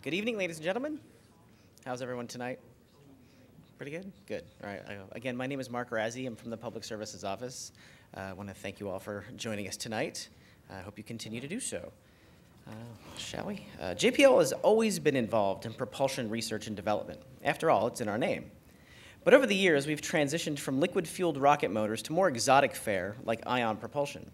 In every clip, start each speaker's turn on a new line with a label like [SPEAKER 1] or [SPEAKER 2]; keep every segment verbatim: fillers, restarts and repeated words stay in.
[SPEAKER 1] Good evening, ladies and gentlemen. How's everyone tonight? Pretty good? Good. All right. I, again, my name is Mark Razzie. I'm from the Public Services Office. Uh, I want to thank you all for joining us tonight. I hope you continue to do so. Uh, shall we? Uh, J P L has always been involved in propulsion research and development. After all, it's in our name. But over the years, we've transitioned from liquid-fueled rocket motors to more exotic fare, like ion propulsion.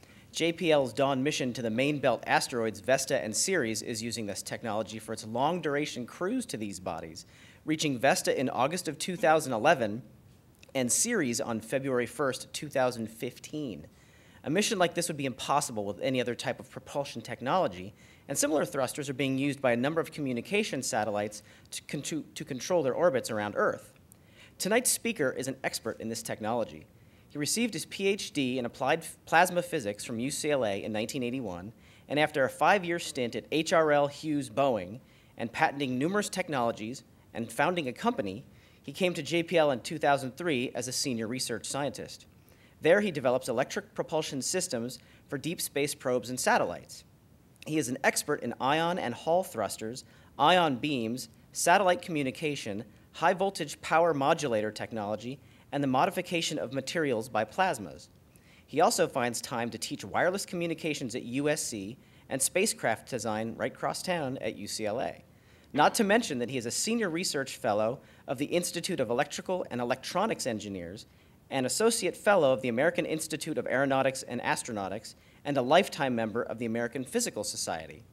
[SPEAKER 1] J P L's dawn mission to the main belt asteroids Vesta and Ceres is using this technology for its long-duration cruise to these bodies, reaching Vesta in August of two thousand eleven and Ceres on February first, two thousand fifteen. A mission like this would be impossible with any other type of propulsion technology, and similar thrusters are being used by a number of communication satellites to, con to, to control their orbits around Earth. Tonight's speaker is an expert in this technology. He received his P H D in applied plasma physics from U C L A in nineteen eighty-one, and after a five-year stint at H R L Hughes Boeing and patenting numerous technologies and founding a company, he came to J P L in two thousand three as a senior research scientist. There he develops electric propulsion systems for deep space probes and satellites. He is an expert in ion and Hall thrusters, ion beams, satellite communication, high-voltage power modulator technology, and the modification of materials by plasmas. He also finds time to teach wireless communications at U S C and spacecraft design right across town at U C L A. Not to mention that he is a senior research fellow of the Institute of Electrical and Electronics Engineers and associate fellow of the American Institute of Aeronautics and Astronautics and a lifetime member of the American Physical Society.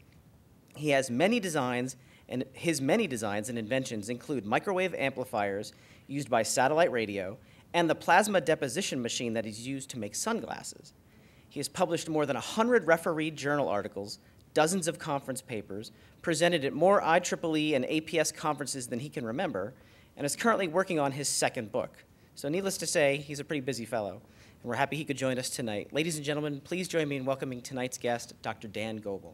[SPEAKER 1] He has many designs, and his many designs and inventions include microwave amplifiers used by satellite radio, and the plasma deposition machine that is used to make sunglasses. He has published more than one hundred refereed journal articles, dozens of conference papers, presented at more I triple E and A P S conferences than he can remember, and is currently working on his second book. So needless to say, he's a pretty busy fellow, and we're happy he could join us tonight. Ladies and gentlemen, please join me in welcoming tonight's guest, Doctor Dan Goebel.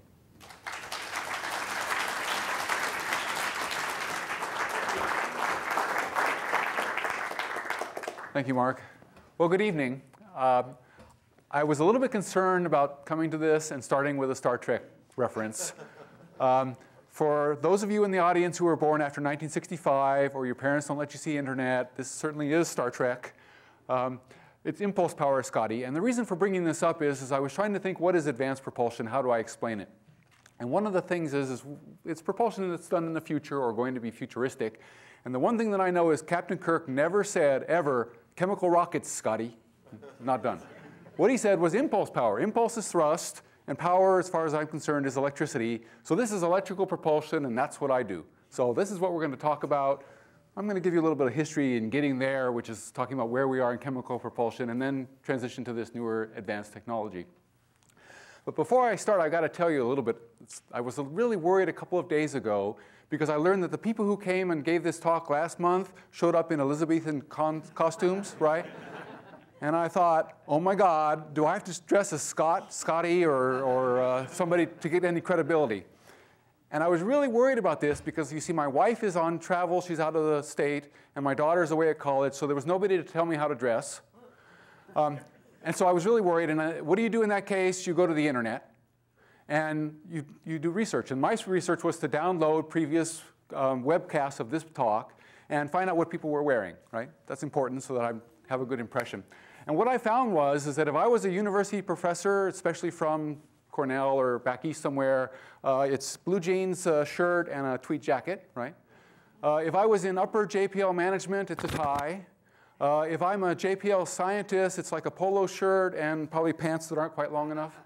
[SPEAKER 2] Thank you, Mark. Well, good evening. Uh, I was a little bit concerned about coming to this and starting with a Star Trek reference. Um, for those of you in the audience who were born after nineteen sixty-five, or your parents don't let you see internet, this certainly is Star Trek. Um, it's impulse power, Scotty. And the reason for bringing this up is, is I was trying to think, what is advanced propulsion? How do I explain it? And one of the things is, is it's propulsion that's done in the future or going to be futuristic. And the one thing that I know is Captain Kirk never said, ever, chemical rockets, Scotty. Not done. What he said was impulse power. Impulse is thrust, and power, as far as I'm concerned, is electricity. So this is electrical propulsion, and that's what I do. So this is what we're going to talk about. I'm going to give you a little bit of history in getting there, which is talking about where we are in chemical propulsion, and then transition to this newer advanced technology. But before I start, I've got to tell you a little bit. I was really worried a couple of days ago because I learned that the people who came and gave this talk last month showed up in Elizabethan costumes, right? And I thought, oh my God, do I have to dress as Scott, Scotty, or, or uh, somebody to get any credibility? And I was really worried about this because, you see, my wife is on travel. She's out of the state, and my daughter's away at college, so there was nobody to tell me how to dress. Um, and so I was really worried. And I, what do you do in that case? You go to the internet, and you, you do research. And my research was to download previous um, webcasts of this talk and find out what people were wearing, right? That's important so that I have a good impression. And what I found was is that if I was a university professor, especially from Cornell or back east somewhere, uh, it's blue jeans, uh, shirt, and a tweed jacket, right? Uh, if I was in upper J P L management, it's a tie. Uh, if I'm a J P L scientist, it's like a polo shirt and probably pants that aren't quite long enough.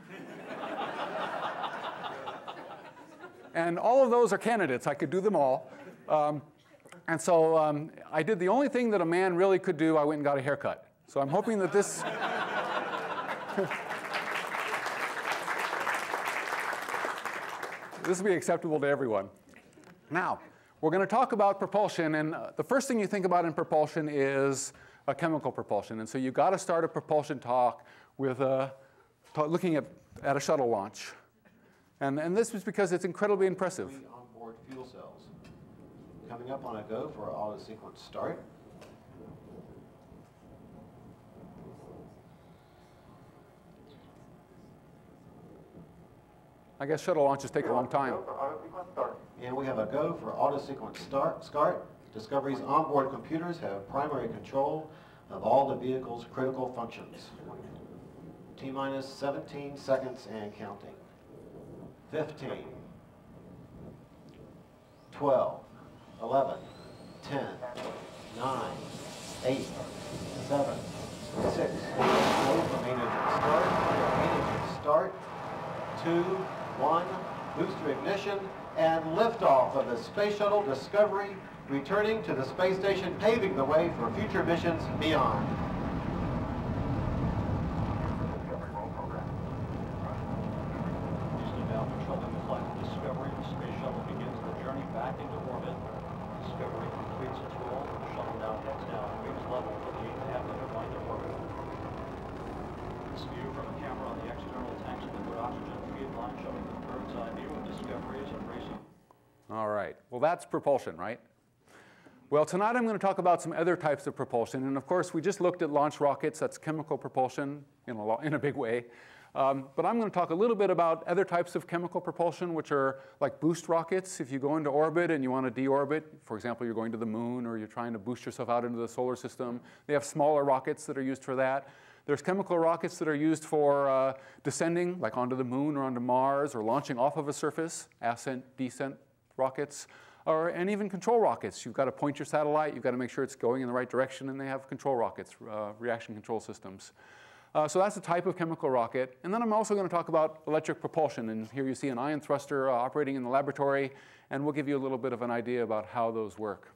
[SPEAKER 2] And all of those are candidates. I could do them all. Um, and so um, I did the only thing that a man really could do. I went and got a haircut. So I'm hoping that this this will be acceptable to everyone. Now, we're going to talk about propulsion. And uh, the first thing you think about in propulsion is a chemical propulsion. And so you've got to start a propulsion talk with uh, looking at, at a shuttle launch. And, and this is because it's incredibly impressive.
[SPEAKER 3] Three onboard fuel cells. Coming up on a go for auto sequence start.
[SPEAKER 2] I guess shuttle launches take a long time.
[SPEAKER 3] Go for auto sequence start. And we have a go for auto-sequence start. start. Discovery's onboard computers have primary control of all the vehicle's critical functions. T-minus seventeen seconds and counting. fifteen, twelve, eleven, ten, nine, eight, seven, six, go for main engine start, main engine start, two, one, booster ignition, and liftoff of the Space Shuttle Discovery, returning to the space station, paving the way for future missions beyond.
[SPEAKER 4] Houston now controlling the flight of Discovery. The space shuttle begins the journey back into orbit. Discovery completes its roll. The shuttle now heads down wings level for the eight and a half minute ride to orbit. This view from a camera on the external tanks of the liquid oxygen feed line showing the bird's eye view of Discovery as embracing.
[SPEAKER 2] All right. Well, that's propulsion, right? Well, tonight I'm going to talk about some other types of propulsion. And of course, we just looked at launch rockets. That's chemical propulsion in a, in a big way. Um, but I'm going to talk a little bit about other types of chemical propulsion, which are like boost rockets. If you go into orbit and you want to deorbit, for example, you're going to the moon or you're trying to boost yourself out into the solar system, they have smaller rockets that are used for that. There's chemical rockets that are used for uh, descending, like onto the moon or onto Mars, or launching off of a surface, ascent, descent rockets. Or, and even control rockets. You've got to point your satellite. You've got to make sure it's going in the right direction. And they have control rockets, uh, reaction control systems. Uh, so that's a type of chemical rocket. And then I'm also going to talk about electric propulsion. And here you see an ion thruster uh, operating in the laboratory. And we'll give you a little bit of an idea about how those work.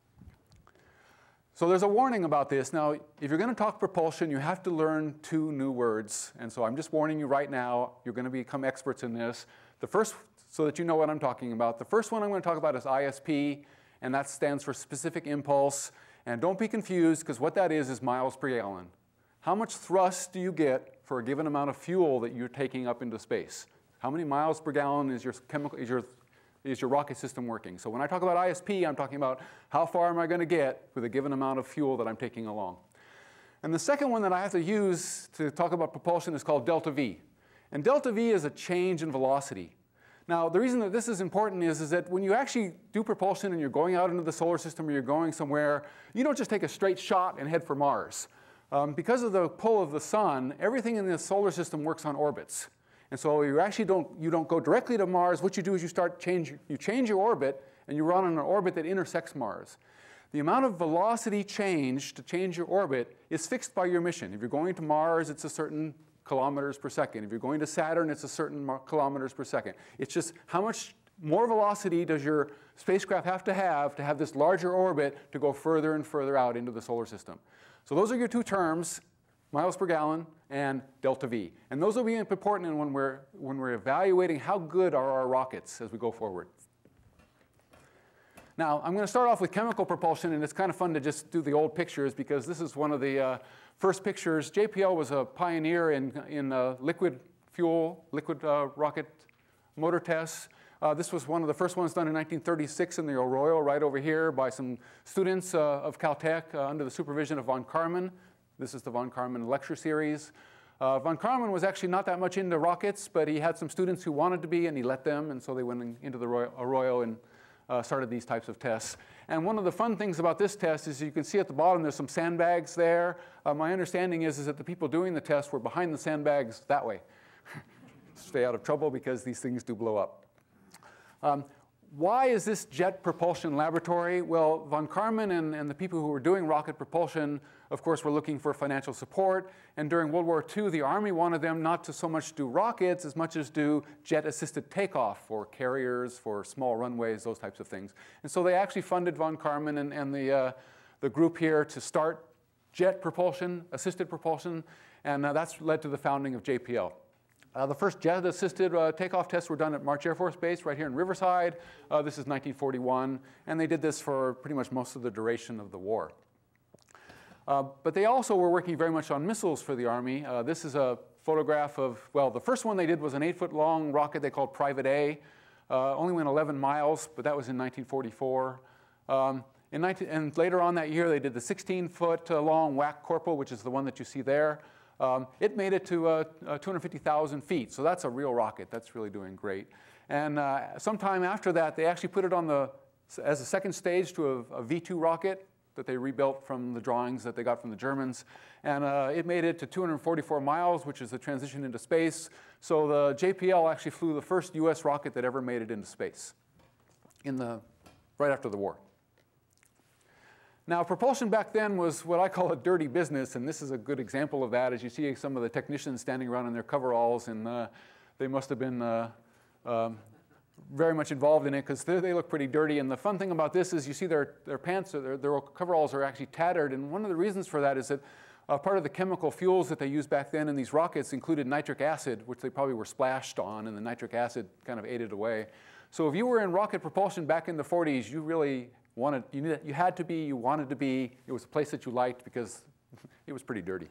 [SPEAKER 2] So there's a warning about this. Now, if you're going to talk propulsion, you have to learn two new words. And so I'm just warning you right now. You're going to become experts in this. The first, so that you know what I'm talking about. The first one I'm going to talk about is I S P, and that stands for specific impulse. And don't be confused, because what that is is miles per gallon. How much thrust do you get for a given amount of fuel that you're taking up into space? How many miles per gallon is your chemical, is your, is your rocket system working? So when I talk about I S P, I'm talking about how far am I going to get with a given amount of fuel that I'm taking along. And the second one that I have to use to talk about propulsion is called delta V. And delta V is a change in velocity. Now, the reason that this is important is, is that when you actually do propulsion and you're going out into the solar system or you're going somewhere, you don't just take a straight shot and head for Mars. Um, because of the pull of the sun, everything in the solar system works on orbits. And so you actually don't, you don't go directly to Mars. What you do is you start change, you change your orbit, and you run on an orbit that intersects Mars. The amount of velocity change to change your orbit is fixed by your mission. If you're going to Mars, it's a certain kilometers per second. If you're going to Saturn, it's a certain kilometers per second. It's just how much more velocity does your spacecraft have to have to have this larger orbit to go further and further out into the solar system. So those are your two terms, miles per gallon and delta V. And those will be important when we're, when we're evaluating how good are our rockets as we go forward. Now, I'm going to start off with chemical propulsion, and it's kind of fun to just do the old pictures because this is one of the uh, first pictures. J P L was a pioneer in, in uh, liquid fuel, liquid uh, rocket motor tests. Uh, this was one of the first ones done in nineteen thirty-six in the Arroyo, right over here, by some students uh, of Caltech uh, under the supervision of von Kármán. This is the von Kármán lecture series. Uh, von Kármán was actually not that much into rockets, but he had some students who wanted to be, and he let them, and so they went in, into the Arroyo and Uh, started these types of tests. And one of the fun things about this test is you can see at the bottom there's some sandbags there. Uh, my understanding is, is that the people doing the test were behind the sandbags that way. Stay out of trouble because these things do blow up. Um, why is this jet propulsion laboratory? Well, von Kármán and, and the people who were doing rocket propulsion, of course, were looking for financial support. And during World War Two, the Army wanted them not to so much do rockets as much as do jet-assisted takeoff for carriers, for small runways, those types of things. And so they actually funded von Kármán and, and the, uh, the group here to start jet propulsion, assisted propulsion. And uh, that's led to the founding of J P L. Uh, the first jet-assisted uh, takeoff tests were done at March Air Force Base right here in Riverside. Uh, this is nineteen forty-one, and they did this for pretty much most of the duration of the war. Uh, but they also were working very much on missiles for the Army. Uh, this is a photograph of, well, the first one they did was an eight-foot-long rocket they called Private A. Uh, only went eleven miles, but that was in nineteen forty-four. Um, in nineteen, and later on that year, they did the sixteen-foot-long W A C Corporal, which is the one that you see there. Um, it made it to uh, uh, two hundred fifty thousand feet, so that's a real rocket. That's really doing great. And uh, sometime after that, they actually put it on the, as a second stage to a, a V two rocket that they rebuilt from the drawings that they got from the Germans. And uh, it made it to two hundred forty-four miles, which is the transition into space. So the J P L actually flew the first U S rocket that ever made it into space in the, right after the war. Now, propulsion back then was what I call a dirty business, and this is a good example of that, as you see some of the technicians standing around in their coveralls, and uh, they must have been uh, um, very much involved in it, because they, they look pretty dirty. And the fun thing about this is you see their, their pants, their, their coveralls are actually tattered, and one of the reasons for that is that uh, part of the chemical fuels that they used back then in these rockets included nitric acid, which they probably were splashed on, and the nitric acid kind of ate it away. So if you were in rocket propulsion back in the forties, you really wanted, you, needed, you had to be, you wanted to be, it was a place that you liked because it was pretty dirty.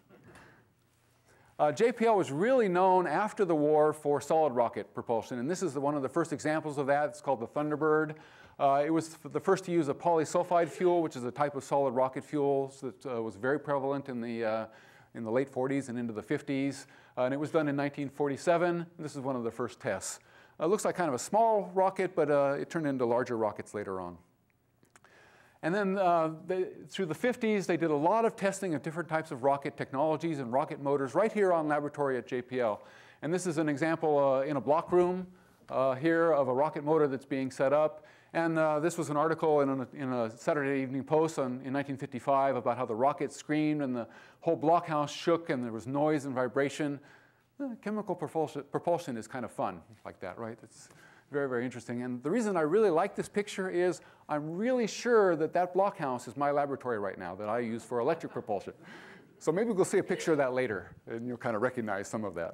[SPEAKER 2] Uh, J P L was really known after the war for solid rocket propulsion, and this is the, one of the first examples of that. It's called the Thunderbird. Uh, it was the first to use a polysulfide fuel, which is a type of solid rocket fuel that uh, was very prevalent in the, uh, in the late forties and into the fifties, uh, and it was done in nineteen forty-seven. This is one of the first tests. Uh, it looks like kind of a small rocket, but uh, it turned into larger rockets later on. And then uh, they, through the fifties, they did a lot of testing of different types of rocket technologies and rocket motors right here on laboratory at J P L. And this is an example uh, in a block room uh, here of a rocket motor that's being set up. And uh, this was an article in a, in a Saturday Evening Post on, in nineteen fifty-five about how the rocket screamed and the whole blockhouse shook and there was noise and vibration. Uh, chemical propulsion, propulsion is kind of fun like that, right? It's very, very interesting. And the reason I really like this picture is I'm really sure that that blockhouse is my laboratory right now that I use for electric propulsion. So maybe we'll see a picture of that later, and you'll kind of recognize some of that.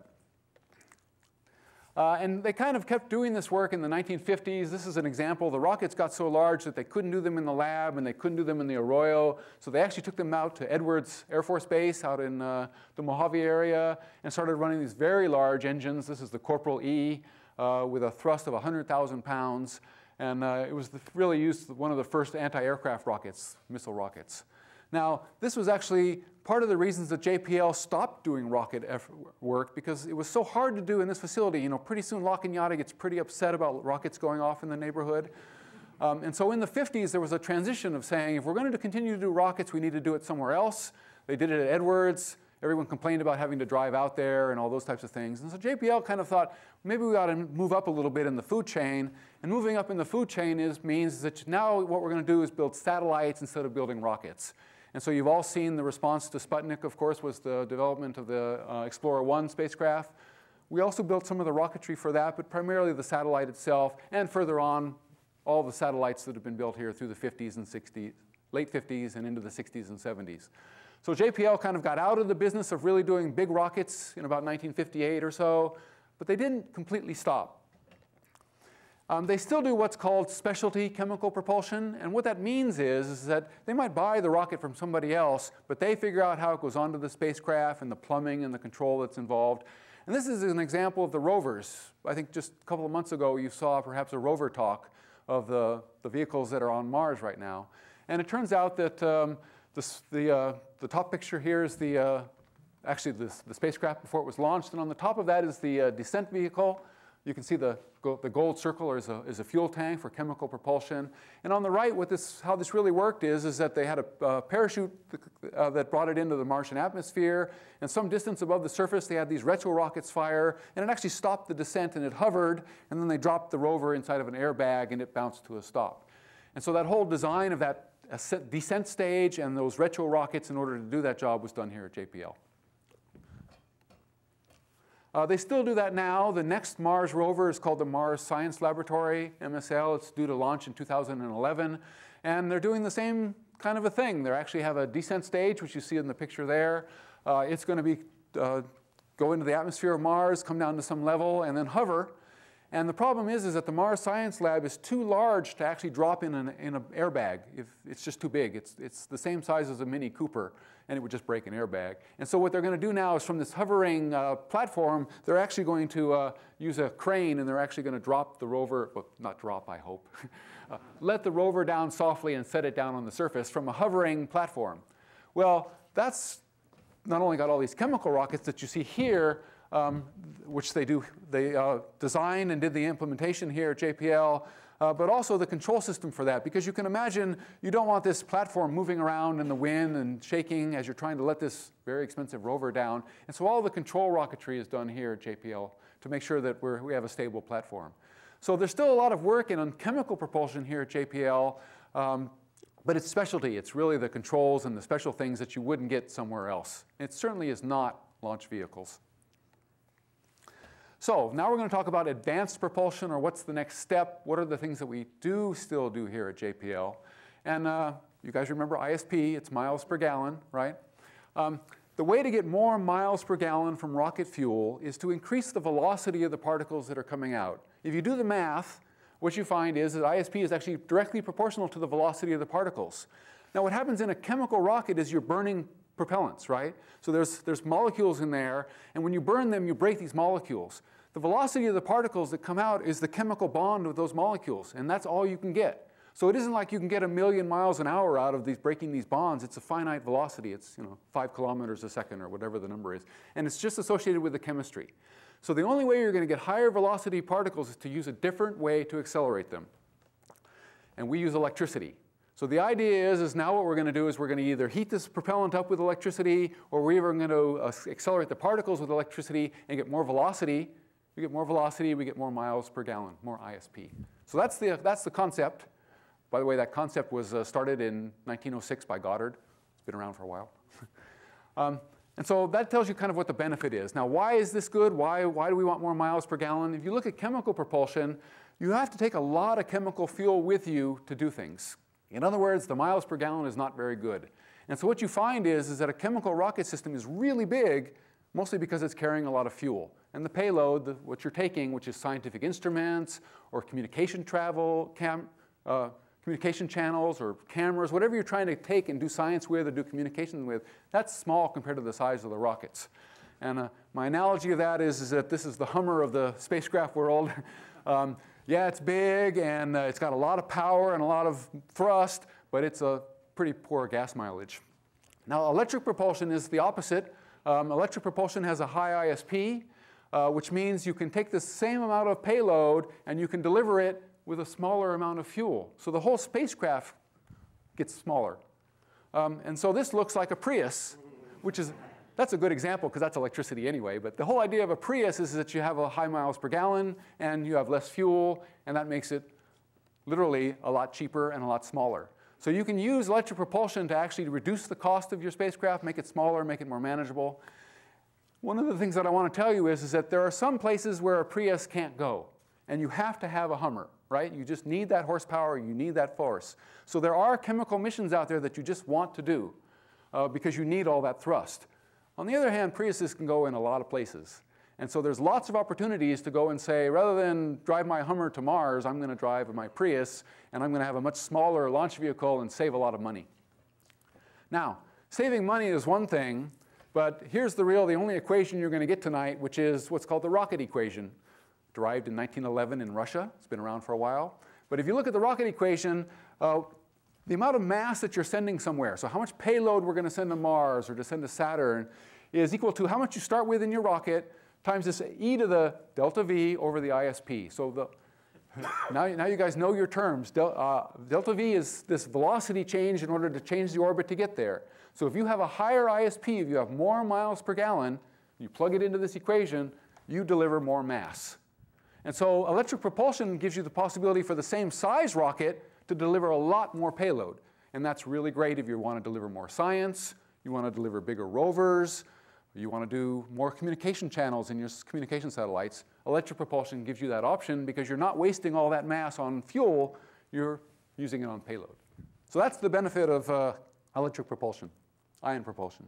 [SPEAKER 2] Uh, and they kind of kept doing this work in the nineteen fifties. This is an example. The rockets got so large that they couldn't do them in the lab, and they couldn't do them in the Arroyo. So they actually took them out to Edwards Air Force Base out in uh, the Mojave area and started running these very large engines. This is the Corporal E. Uh, with a thrust of one hundred thousand pounds. And uh, it was the, really used one of the first anti-aircraft rockets, missile rockets. Now, this was actually part of the reasons that J P L stopped doing rocket work, because it was so hard to do in this facility. You know, pretty soon Lock and Yada gets pretty upset about rockets going off in the neighborhood. Um, and so in the fifties, there was a transition of saying, if we're going to continue to do rockets, we need to do it somewhere else. They did it at Edwards. Everyone complained about having to drive out there and all those types of things. And so J P L kind of thought, maybe we ought to move up a little bit in the food chain. And moving up in the food chain is, means that now what we're going to do is build satellites instead of building rockets. And so you've all seen the response to Sputnik, of course, was the development of the uh, Explorer one spacecraft. We also built some of the rocketry for that, but primarily the satellite itself, and further on, all the satellites that have been built here through the fifties and sixties, late fifties and into the sixties and seventies. So J P L kind of got out of the business of really doing big rockets in about nineteen fifty-eight or so, but they didn't completely stop. Um, they still do what's called specialty chemical propulsion, and what that means is, is that they might buy the rocket from somebody else, but they figure out how it goes onto the spacecraft and the plumbing and the control that's involved. And this is an example of the rovers. I think just a couple of months ago you saw perhaps a rover talk of the, the vehicles that are on Mars right now. And it turns out that um, this, the, uh, the top picture here is the, uh, actually the, the spacecraft before it was launched, and on the top of that is the uh, descent vehicle. You can see the, the gold circle is a, is a fuel tank for chemical propulsion. And on the right, what this, how this really worked is, is that they had a uh, parachute uh, that brought it into the Martian atmosphere. And some distance above the surface, they had these retro rockets fire. And it actually stopped the descent, and it hovered. And then they dropped the rover inside of an airbag, and it bounced to a stop. And so that whole design of that descent stage and those retro rockets in order to do that job was done here at J P L. Uh, they still do that now. The next Mars rover is called the Mars Science Laboratory, M S L. It's due to launch in two thousand eleven. And they're doing the same kind of a thing. They actually have a descent stage, which you see in the picture there. Uh, it's going to be uh, go into the atmosphere of Mars, come down to some level, and then hover. And the problem is, is that the Mars Science Lab is too large to actually drop in an, in an airbag. If it's just too big. It's, it's the same size as a Mini Cooper, and it would just break an airbag. And so what they're going to do now is from this hovering uh, platform, they're actually going to uh, use a crane, and they're actually going to drop the rover, well, not drop, I hope, uh, let the rover down softly and set it down on the surface from a hovering platform. Well, that's not only got all these chemical rockets that you see here, um, which they do. They uh, designed and did the implementation here at J P L, uh, but also the control system for that. Because you can imagine you don't want this platform moving around in the wind and shaking as you're trying to let this very expensive rover down. And so all the control rocketry is done here at J P L to make sure that we're, we have a stable platform. So there's still a lot of work in on chemical propulsion here at J P L. Um, But it's specialty. It's really the controls and the special things that you wouldn't get somewhere else. It certainly is not launch vehicles. So now we're going to talk about advanced propulsion, or what's the next step. What are the things that we do still do here at J P L? And uh, you guys remember I S P, it's miles per gallon, right? Um, the way to get more miles per gallon from rocket fuel is to increase the velocity of the particles that are coming out. If you do the math, what you find is that I S P is actually directly proportional to the velocity of the particles. Now what happens in a chemical rocket is you're burning propellants, right? So there's, there's molecules in there, and when you burn them, you break these molecules. The velocity of the particles that come out is the chemical bond of those molecules, and that's all you can get. So it isn't like you can get a million miles an hour out of these breaking these bonds. It's a finite velocity. It's, you know, five kilometers a second or whatever the number is. And it's just associated with the chemistry. So the only way you're going to get higher velocity particles is to use a different way to accelerate them. And we use electricity. So the idea is, is now what we're going to do is we're going to either heat this propellant up with electricity, or we're even going to uh, accelerate the particles with electricity and get more velocity. We get more velocity, we get more miles per gallon, more I S P. So that's the, that's the concept. By the way, that concept was uh, started in nineteen oh six by Goddard. It's been around for a while. um, And so that tells you kind of what the benefit is. Now, why is this good? Why, why do we want more miles per gallon? If you look at chemical propulsion, you have to take a lot of chemical fuel with you to do things. In other words, the miles per gallon is not very good. And so what you find is, is that a chemical rocket system is really big, mostly because it's carrying a lot of fuel. And the payload, the, what you're taking, which is scientific instruments or communication travel, cam, uh, communication channels or cameras, whatever you're trying to take and do science with or do communication with, that's small compared to the size of the rockets. And uh, my analogy of that is, is that this is the Hummer of the spacecraft world. um, yeah, it's big and uh, it's got a lot of power and a lot of thrust, but it's a pretty poor gas mileage. Now, electric propulsion is the opposite. Um, electric propulsion has a high I S P, uh, which means you can take the same amount of payload and you can deliver it with a smaller amount of fuel. So the whole spacecraft gets smaller. Um, and so this looks like a Prius, which is, that's a good example because that's electricity anyway. But the whole idea of a Prius is that you have a high miles per gallon and you have less fuel, and that makes it literally a lot cheaper and a lot smaller. So you can use electric propulsion to actually reduce the cost of your spacecraft, make it smaller, make it more manageable. One of the things that I want to tell you is, is that there are some places where a Prius can't go, and you have to have a Hummer, right? You just need that horsepower, you need that force. So there are chemical missions out there that you just want to do uh, because you need all that thrust. On the other hand, Priuses can go in a lot of places. And so there's lots of opportunities to go and say, rather than drive my Hummer to Mars, I'm going to drive my Prius, and I'm going to have a much smaller launch vehicle and save a lot of money. Now, saving money is one thing, but here's the real, the only equation you're going to get tonight, which is what's called the rocket equation, derived in nineteen eleven in Russia. It's been around for a while. But if you look at the rocket equation, uh, the amount of mass that you're sending somewhere, so how much payload we're going to send to Mars or to send to Saturn, is equal to how much you start with in your rocket times this e to the delta v over the I S P. So the, now, now you guys know your terms. Del, uh, delta v is this velocity change in order to change the orbit to get there. So if you have a higher I S P, if you have more miles per gallon, you plug it into this equation, you deliver more mass. And so electric propulsion gives you the possibility for the same size rocket to deliver a lot more payload. And that's really great if you want to deliver more science, you want to deliver bigger rovers, you want to do more communication channels in your communication satellites. Electric propulsion gives you that option because you're not wasting all that mass on fuel, you're using it on payload. So that's the benefit of uh, electric propulsion, ion propulsion.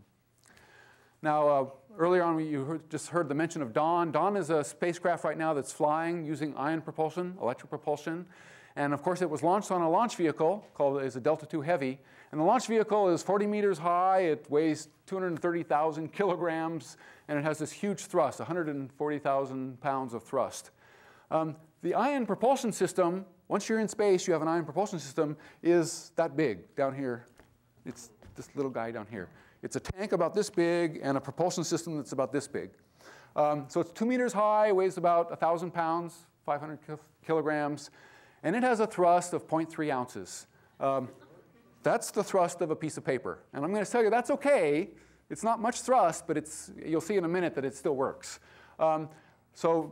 [SPEAKER 2] Now, uh, earlier on, you heard, just heard the mention of Dawn. Dawn is a spacecraft right now that's flying using ion propulsion, electric propulsion. And of course, it was launched on a launch vehicle called is a Delta two Heavy. And the launch vehicle is forty meters high. It weighs two hundred thirty thousand kilograms. And it has this huge thrust, one hundred forty thousand pounds of thrust. Um, the ion propulsion system, once you're in space, you have an ion propulsion system, is that big down here. It's this little guy down here. It's a tank about this big and a propulsion system that's about this big. Um, so it's two meters high, weighs about one thousand pounds, five hundred kilograms, and it has a thrust of zero point three ounces. Um, that's the thrust of a piece of paper. And I'm going to tell you that's OK. It's not much thrust, but it's, you'll see in a minute that it still works. Um, so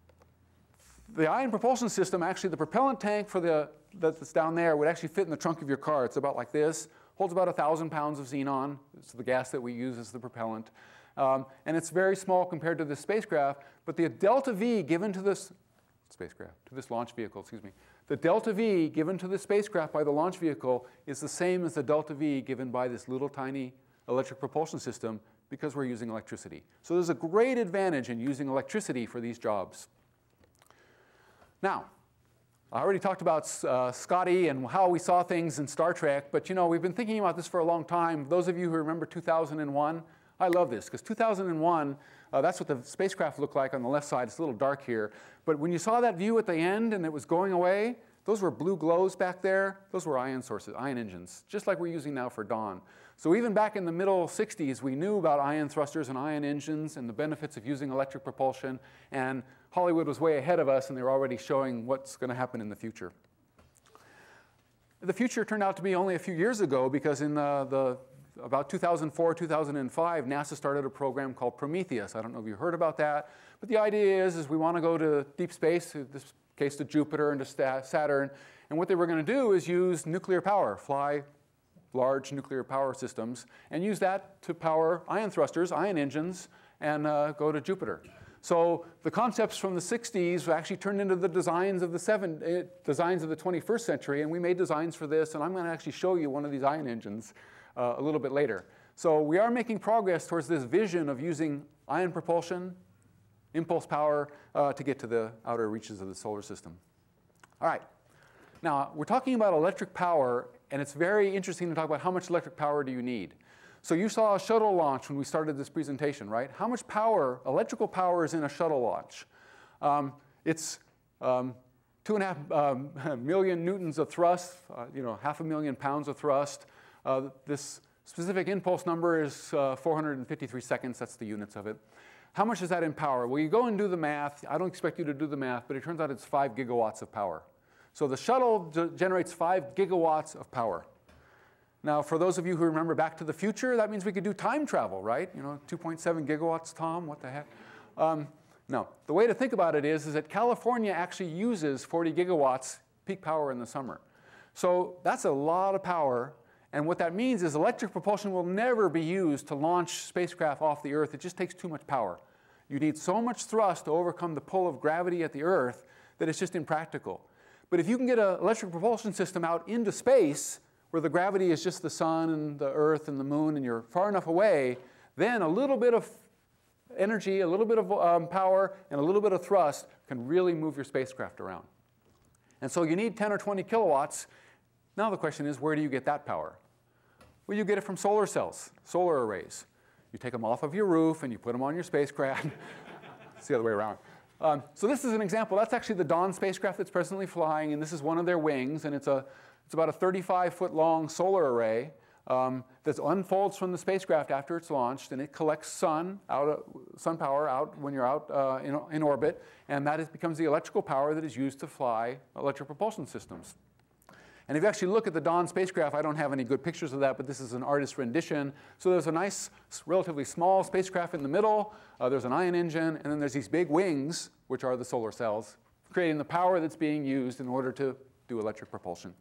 [SPEAKER 2] the ion propulsion system, actually the propellant tank for the, that's down there would actually fit in the trunk of your car. It's about like this. Holds about one thousand pounds of xenon. It's the gas that we use as the propellant. Um, and it's very small compared to this spacecraft. But the delta V given to this spacecraft, to this launch vehicle, excuse me, the delta V given to the spacecraft by the launch vehicle is the same as the delta V given by this little tiny electric propulsion system because we're using electricity. So there's a great advantage in using electricity for these jobs. Now, I already talked about uh, Scotty and how we saw things in Star Trek, but you know, we've been thinking about this for a long time. Those of you who remember two thousand one, I love this, because two thousand one, uh, that's what the spacecraft looked like on the left side. It's a little dark here. But when you saw that view at the end and it was going away, those were blue glows back there. Those were ion sources, ion engines, just like we're using now for Dawn. So even back in the middle sixties, we knew about ion thrusters and ion engines and the benefits of using electric propulsion. And Hollywood was way ahead of us, and they were already showing what's going to happen in the future. The future turned out to be only a few years ago, because in the, the about two thousand four, two thousand five, NASA started a program called Prometheus. I don't know if you heard about that. But the idea is, is we want to go to deep space, in this case to Jupiter and to Saturn. And what they were going to do is use nuclear power, fly large nuclear power systems, and use that to power ion thrusters, ion engines, and uh, go to Jupiter. So the concepts from the sixties actually turned into the designs of the seven, uh, designs of the twenty-first century, and we made designs for this, and I'm going to actually show you one of these ion engines uh, a little bit later. So we are making progress towards this vision of using ion propulsion, impulse power, uh, to get to the outer reaches of the solar system. All right. Now, we're talking about electric power, and it's very interesting to talk about how much electric power do you need. So you saw a shuttle launch when we started this presentation, right? How much power, electrical power, is in a shuttle launch? Um, it's um, two and a half um, million newtons of thrust, uh, you know, half a million pounds of thrust. Uh, this specific impulse number is uh, four hundred fifty-three seconds. That's the units of it. How much is that in power? Well, you go and do the math. I don't expect you to do the math, but it turns out it's five gigawatts of power. So the shuttle generates five gigawatts of power. Now, for those of you who remember Back to the Future, that means we could do time travel, right? You know, two point seven gigawatts, Tom, what the heck? Um, no, the way to think about it is, is that California actually uses forty gigawatts peak power in the summer. So that's a lot of power. And what that means is electric propulsion will never be used to launch spacecraft off the Earth. It just takes too much power. You need so much thrust to overcome the pull of gravity at the Earth that it's just impractical. But if you can get an electric propulsion system out into space, where the gravity is just the sun and the Earth and the moon, and you're far enough away, then a little bit of energy, a little bit of um, power, and a little bit of thrust can really move your spacecraft around. And so you need ten or twenty kilowatts. Now the question is, where do you get that power? Well, you get it from solar cells, solar arrays. You take them off of your roof, and you put them on your spacecraft. It's the other way around. Um, so this is an example. That's actually the Dawn spacecraft that's presently flying, and this is one of their wings, and it's a It's about a thirty-five foot long solar array um, that unfolds from the spacecraft after it's launched, and it collects sun, out, uh, sun power out when you're out uh, in, in orbit, and that is, becomes the electrical power that is used to fly electric propulsion systems. And if you actually look at the Dawn spacecraft, I don't have any good pictures of that, but this is an artist's rendition. So there's a nice, relatively small spacecraft in the middle. Uh, there's an ion engine, and then there's these big wings, which are the solar cells, creating the power that's being used in order to do electric propulsion.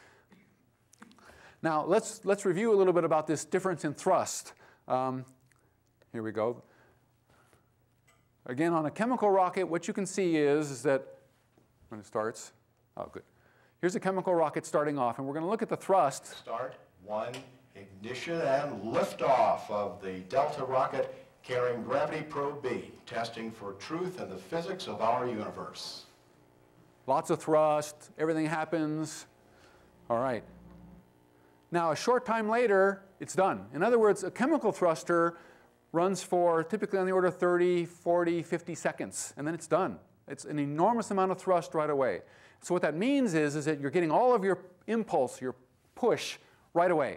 [SPEAKER 2] Now, let's, let's review a little bit about this difference in thrust. Um, here we go. Again, on a chemical rocket, what you can see is, is that when it starts, oh, good. Here's a chemical rocket starting off, and we're going to look at the thrust.
[SPEAKER 5] Start, one, ignition, and liftoff of the Delta rocket carrying Gravity Probe B, testing for truth in the physics of our universe.
[SPEAKER 2] Lots of thrust, everything happens. All right. Now, a short time later, it's done. In other words, a chemical thruster runs for typically on the order of thirty, forty, fifty seconds, and then it's done. It's an enormous amount of thrust right away. So what that means is, is that you're getting all of your impulse, your push, right away.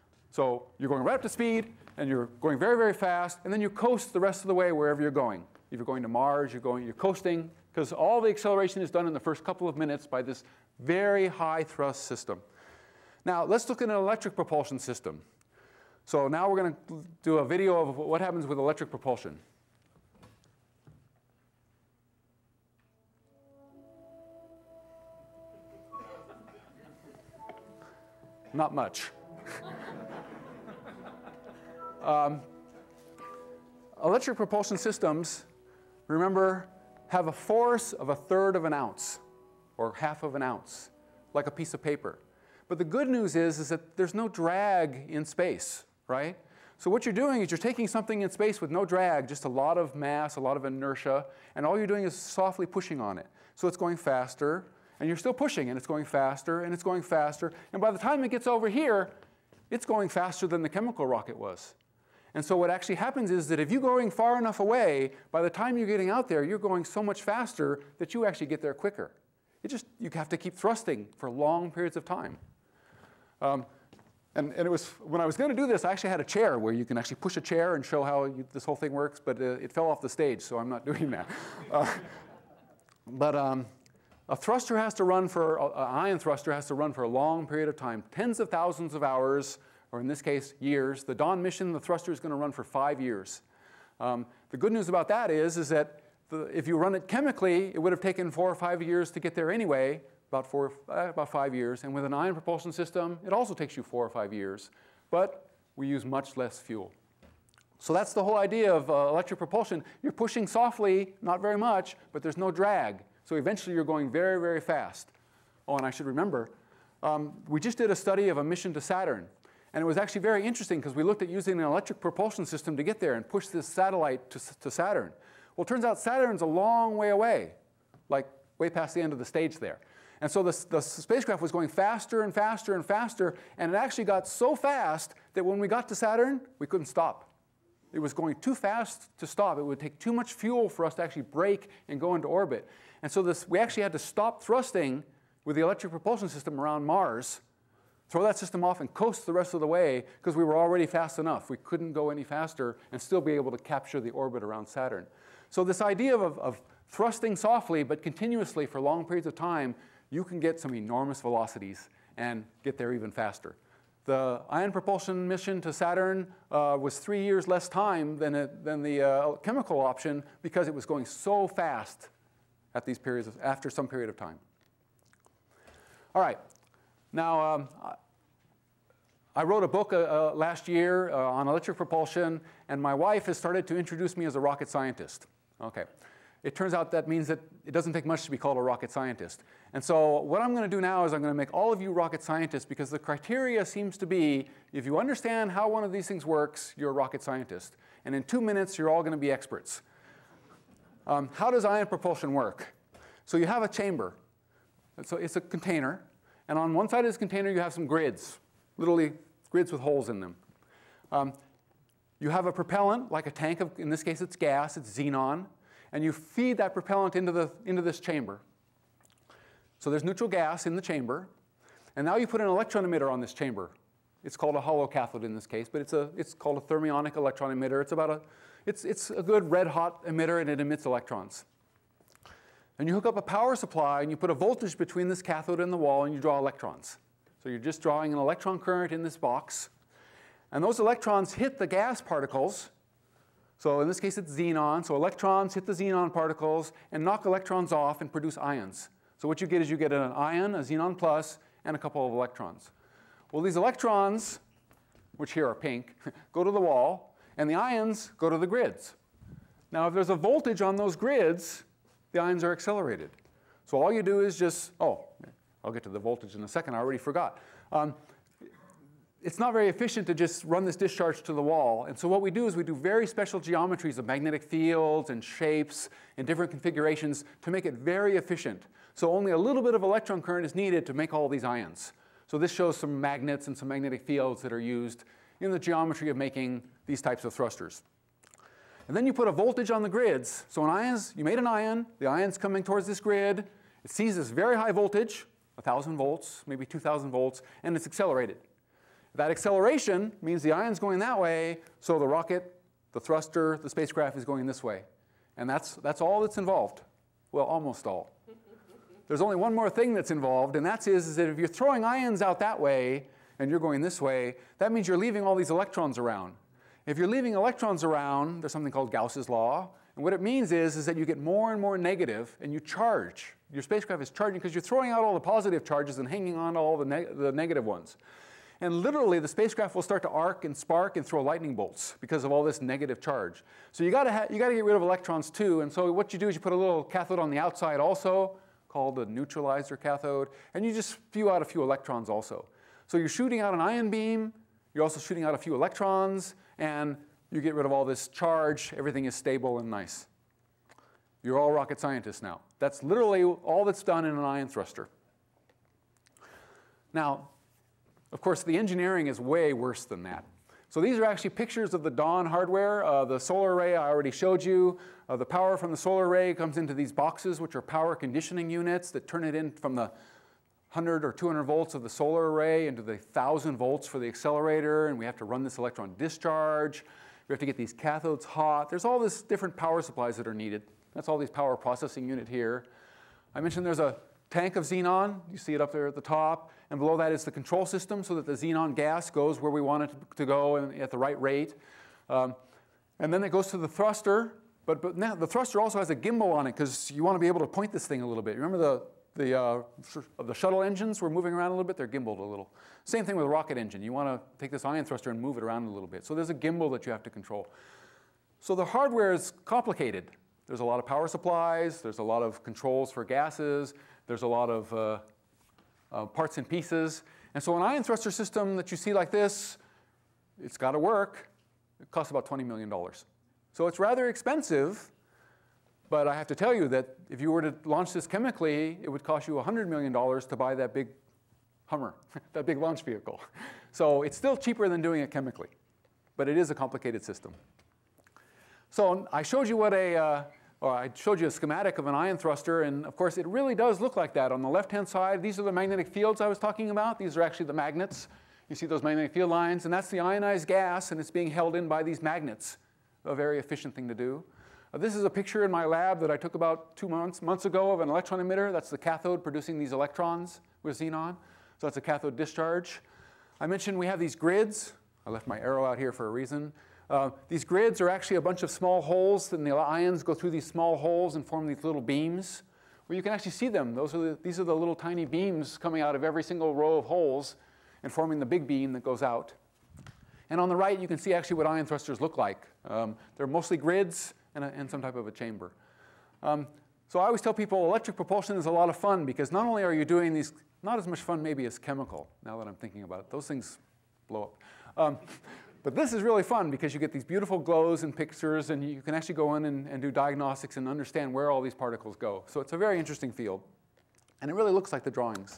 [SPEAKER 2] So you're going right up to speed, and you're going very, very fast, and then you coast the rest of the way wherever you're going. If you're going to Mars, you're going, you're coasting, because all the acceleration is done in the first couple of minutes by this very high thrust system. Now, let's look at an electric propulsion system. So now we're going to do a video of what happens with electric propulsion. Not much. um, electric propulsion systems, remember, have a force of a third of an ounce, or half of an ounce, like a piece of paper. But the good news is, is that there's no drag in space, right? So what you're doing is you're taking something in space with no drag, just a lot of mass, a lot of inertia, and all you're doing is softly pushing on it. So it's going faster, and you're still pushing, and it's going faster, and it's going faster. And by the time it gets over here, it's going faster than the chemical rocket was. And so what actually happens is that if you're going far enough away, by the time you're getting out there, you're going so much faster that you actually get there quicker. It just, you have to keep thrusting for long periods of time. Um, and, and it was, when I was going to do this, I actually had a chair where you can actually push a chair and show how you, this whole thing works, but uh, it fell off the stage, so I'm not doing that. Uh, but um, a thruster has to run for, an ion thruster has to run for a long period of time, tens of thousands of hours, or in this case, years. The Dawn mission, the thruster is going to run for five years. Um, the good news about that is, is that the, if you run it chemically, it would have taken four or five years to get there anyway, about, four, uh, about five years. And with an ion propulsion system, it also takes you four or five years. But we use much less fuel. So that's the whole idea of uh, electric propulsion. You're pushing softly, not very much, but there's no drag. So eventually you're going very, very fast. Oh, and I should remember, um, we just did a study of a mission to Saturn. And it was actually very interesting because we looked at using an electric propulsion system to get there and push this satellite to, to Saturn. Well, it turns out Saturn's a long way away, like way past the end of the stage there. And so the, the spacecraft was going faster and faster and faster, and it actually got so fast that when we got to Saturn, we couldn't stop. It was going too fast to stop. It would take too much fuel for us to actually brake and go into orbit. And so this, we actually had to stop thrusting with the electric propulsion system around Mars, throw that system off and coast the rest of the way because we were already fast enough. We couldn't go any faster and still be able to capture the orbit around Saturn. So this idea of, of thrusting softly but continuously for long periods of time, you can get some enormous velocities and get there even faster. The ion propulsion mission to Saturn uh, was three years less time than, it, than the uh, chemical option because it was going so fast at these periods of, after some period of time. All right. Now, um, I wrote a book uh, uh, last year uh, on electric propulsion, and my wife has started to introduce me as a rocket scientist. Okay. It turns out that means that it doesn't take much to be called a rocket scientist. And so what I'm going to do now is I'm going to make all of you rocket scientists because the criteria seems to be if you understand how one of these things works, you're a rocket scientist. And in two minutes, you're all going to be experts. Um, how does ion propulsion work? So you have a chamber. So it's a container. And on one side of this container, you have some grids, literally grids with holes in them. Um, you have a propellant, like a tank of, in this case, it's gas, it's xenon. And you feed that propellant into, the, into this chamber. So there's neutral gas in the chamber. And now you put an electron emitter on this chamber. It's called a hollow cathode in this case, but it's, a, it's called a thermionic electron emitter. It's, about a, it's, it's a good red-hot emitter, and it emits electrons. And you hook up a power supply, and you put a voltage between this cathode and the wall, and you draw electrons. So you're just drawing an electron current in this box. And those electrons hit the gas particles. So in this case, it's xenon. So electrons hit the xenon particles and knock electrons off and produce ions. So what you get is you get an ion, a xenon plus, and a couple of electrons. Well, these electrons, which here are pink, go to the wall, and the ions go to the grids. Now, if there's a voltage on those grids, the ions are accelerated. So all you do is just, oh, I'll get to the voltage in a second. I already forgot. Um, It's not very efficient to just run this discharge to the wall. And so what we do is we do very special geometries of magnetic fields and shapes and different configurations to make it very efficient. So only a little bit of electron current is needed to make all these ions. So this shows some magnets and some magnetic fields that are used in the geometry of making these types of thrusters. And then you put a voltage on the grids. So an ions, you made an ion, the ion's coming towards this grid. It sees this very high voltage, one thousand volts, maybe two thousand volts, and it's accelerated. That acceleration means the ion's going that way, so the rocket, the thruster, the spacecraft is going this way. And that's, that's all that's involved. Well, almost all. There's only one more thing that's involved, and that is, is that if you're throwing ions out that way, and you're going this way, that means you're leaving all these electrons around. If you're leaving electrons around, there's something called Gauss's law. And what it means is, is that you get more and more negative, and you charge. Your spacecraft is charging because you're throwing out all the positive charges and hanging on to all the, neg the negative ones. And literally, the spacecraft will start to arc and spark and throw lightning bolts because of all this negative charge. So you gotta, you gotta get rid of electrons too. And so what you do is you put a little cathode on the outside also, called a neutralizer cathode, and you just spew out a few electrons also. So you're shooting out an ion beam, you're also shooting out a few electrons, and you get rid of all this charge, everything is stable and nice. You're all rocket scientists now. That's literally all that's done in an ion thruster. Now, of course, the engineering is way worse than that. So these are actually pictures of the Dawn hardware. Uh, the solar array I already showed you. Uh, the power from the solar array comes into these boxes, which are power conditioning units that turn it in from the one hundred or two hundred volts of the solar array into the one thousand volts for the accelerator, and we have to run this electron discharge. We have to get these cathodes hot. There's all these different power supplies that are needed. That's all these power processing unit here. I mentioned there's a tank of xenon. You see it up there at the top. And below that is the control system so that the xenon gas goes where we want it to go and at the right rate. Um, and then it goes to the thruster. But, but now the thruster also has a gimbal on it because you want to be able to point this thing a little bit. Remember the, the, uh, the shuttle engines were moving around a little bit? They're gimbaled a little. Same thing with a rocket engine. You want to take this ion thruster and move it around a little bit. So there's a gimbal that you have to control. So the hardware is complicated. There's a lot of power supplies. There's a lot of controls for gases. There's a lot of uh, uh, parts and pieces. And so an ion thruster system that you see like this, it's got to work. It costs about twenty million dollars. So it's rather expensive. But I have to tell you that if you were to launch this chemically, it would cost you one hundred million dollars to buy that big Hummer, that big launch vehicle. So it's still cheaper than doing it chemically. But it is a complicated system. So I showed you what a, uh, or I showed you a schematic of an ion thruster, and of course it really does look like that. On the left-hand side, these are the magnetic fields I was talking about. These are actually the magnets. You see those magnetic field lines, and that's the ionized gas, and it's being held in by these magnets. A very efficient thing to do. Uh, this is a picture in my lab that I took about two months, months ago of an electron emitter. That's the cathode producing these electrons with xenon. So that's a cathode discharge. I mentioned we have these grids. I left my arrow out here for a reason. Uh, these grids are actually a bunch of small holes, and the ions go through these small holes and form these little beams where you can actually see them. Those are the, these are the little tiny beams coming out of every single row of holes and forming the big beam that goes out. And on the right, you can see actually what ion thrusters look like. Um, they're mostly grids and, a, and some type of a chamber. Um, so I always tell people electric propulsion is a lot of fun because not only are you doing these, not as much fun maybe as chemical, now that I'm thinking about it. Those things blow up. Um, But this is really fun because you get these beautiful glows and pictures, and you can actually go in and, and do diagnostics and understand where all these particles go. So it's a very interesting field. And it really looks like the drawings.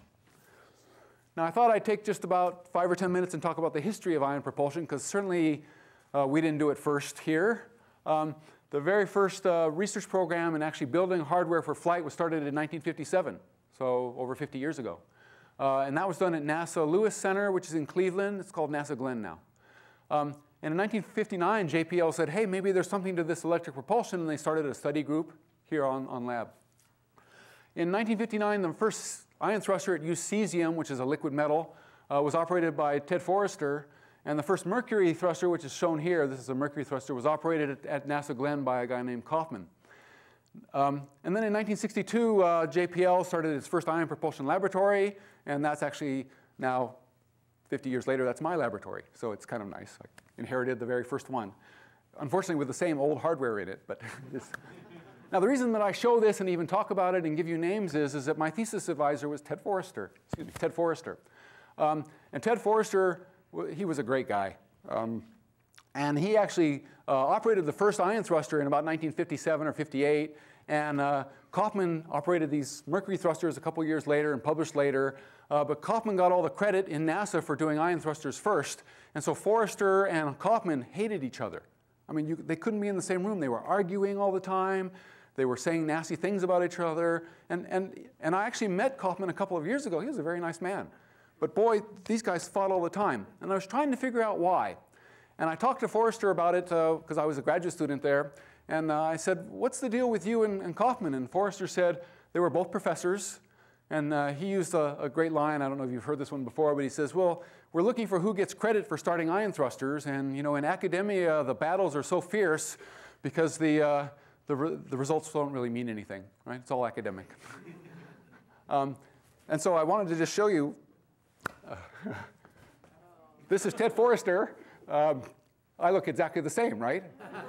[SPEAKER 2] Now, I thought I'd take just about five or ten minutes and talk about the history of ion propulsion, because certainly uh, we didn't do it first here. Um, the very first uh, research program in actually building hardware for flight was started in nineteen fifty-seven, so over fifty years ago. Uh, and that was done at NASA Lewis Center, which is in Cleveland. It's called NASA Glenn now. Um, and in nineteen fifty-nine, J P L said, hey, maybe there's something to this electric propulsion, and they started a study group here on, on lab. In nineteen fifty-nine, the first ion thruster at used cesium, which is a liquid metal, uh, was operated by Ted Forrester. And the first mercury thruster, which is shown here, this is a mercury thruster, was operated at, at NASA Glenn by a guy named Kaufman. Um, and then in nineteen sixty-two, uh, J P L started its first ion propulsion laboratory, and that's actually now fifty years later, that's my laboratory, so it's kind of nice. I inherited the very first one. Unfortunately, with the same old hardware in it. But now, the reason that I show this and even talk about it and give you names is, is that my thesis advisor was Ted Forrester. Excuse me, Ted Forrester. Um, and Ted Forrester, he was a great guy. Um, and he actually uh, operated the first ion thruster in about nineteen fifty-seven or fifty-eight. And uh, Kaufman operated these mercury thrusters a couple years later and published later. Uh, but Kaufman got all the credit in NASA for doing ion thrusters first. And so Forrester and Kaufman hated each other. I mean, you, they couldn't be in the same room. They were arguing all the time. They were saying nasty things about each other. And, and, and I actually met Kaufman a couple of years ago. He was a very nice man. But boy, these guys fought all the time. And I was trying to figure out why. And I talked to Forrester about it because uh, I was a graduate student there. And uh, I said, what's the deal with you and, and Kaufman? And Forrester said they were both professors. And uh, he used a, a great line. I don't know if you've heard this one before, but he says, well, we're looking for who gets credit for starting ion thrusters. And you know, in academia, the battles are so fierce because the, uh, the, re the results don't really mean anything, right? It's all academic. um, and so I wanted to just show you. Uh, this is Ted Forrester. Um, I look exactly the same, right?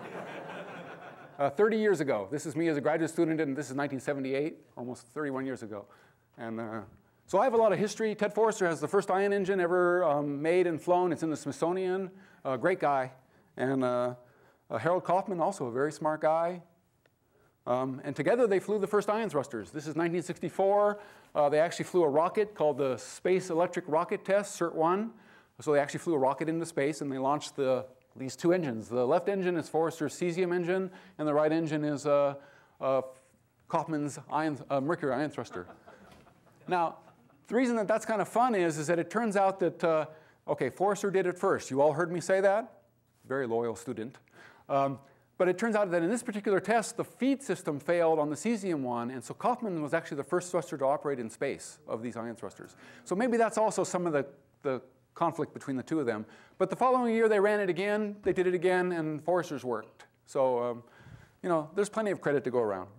[SPEAKER 2] uh, thirty years ago. This is me as a graduate student, and this is nineteen seventy-eight, almost thirty-one years ago. And uh, so I have a lot of history. Ted Forrester has the first ion engine ever um, made and flown. It's in the Smithsonian. Uh, great guy. And uh, uh, Harold Kaufman, also a very smart guy. Um, and together they flew the first ion thrusters. This is nineteen sixty-four. Uh, they actually flew a rocket called the Space Electric Rocket Test, C E R T one. So they actually flew a rocket into space, and they launched the, these two engines. The left engine is Forrester's cesium engine, and the right engine is uh, uh, Kaufman's ion, uh, mercury ion thruster. Now, the reason that that's kind of fun is, is that it turns out that, uh, OK, Forrester did it first. You all heard me say that? Very loyal student. Um, but it turns out that in this particular test, the feed system failed on the cesium one. And so Kaufman was actually the first thruster to operate in space of these ion thrusters. So maybe that's also some of the, the conflict between the two of them. But the following year, they ran it again. They did it again, and Forrester's worked. So um, you know, there's plenty of credit to go around.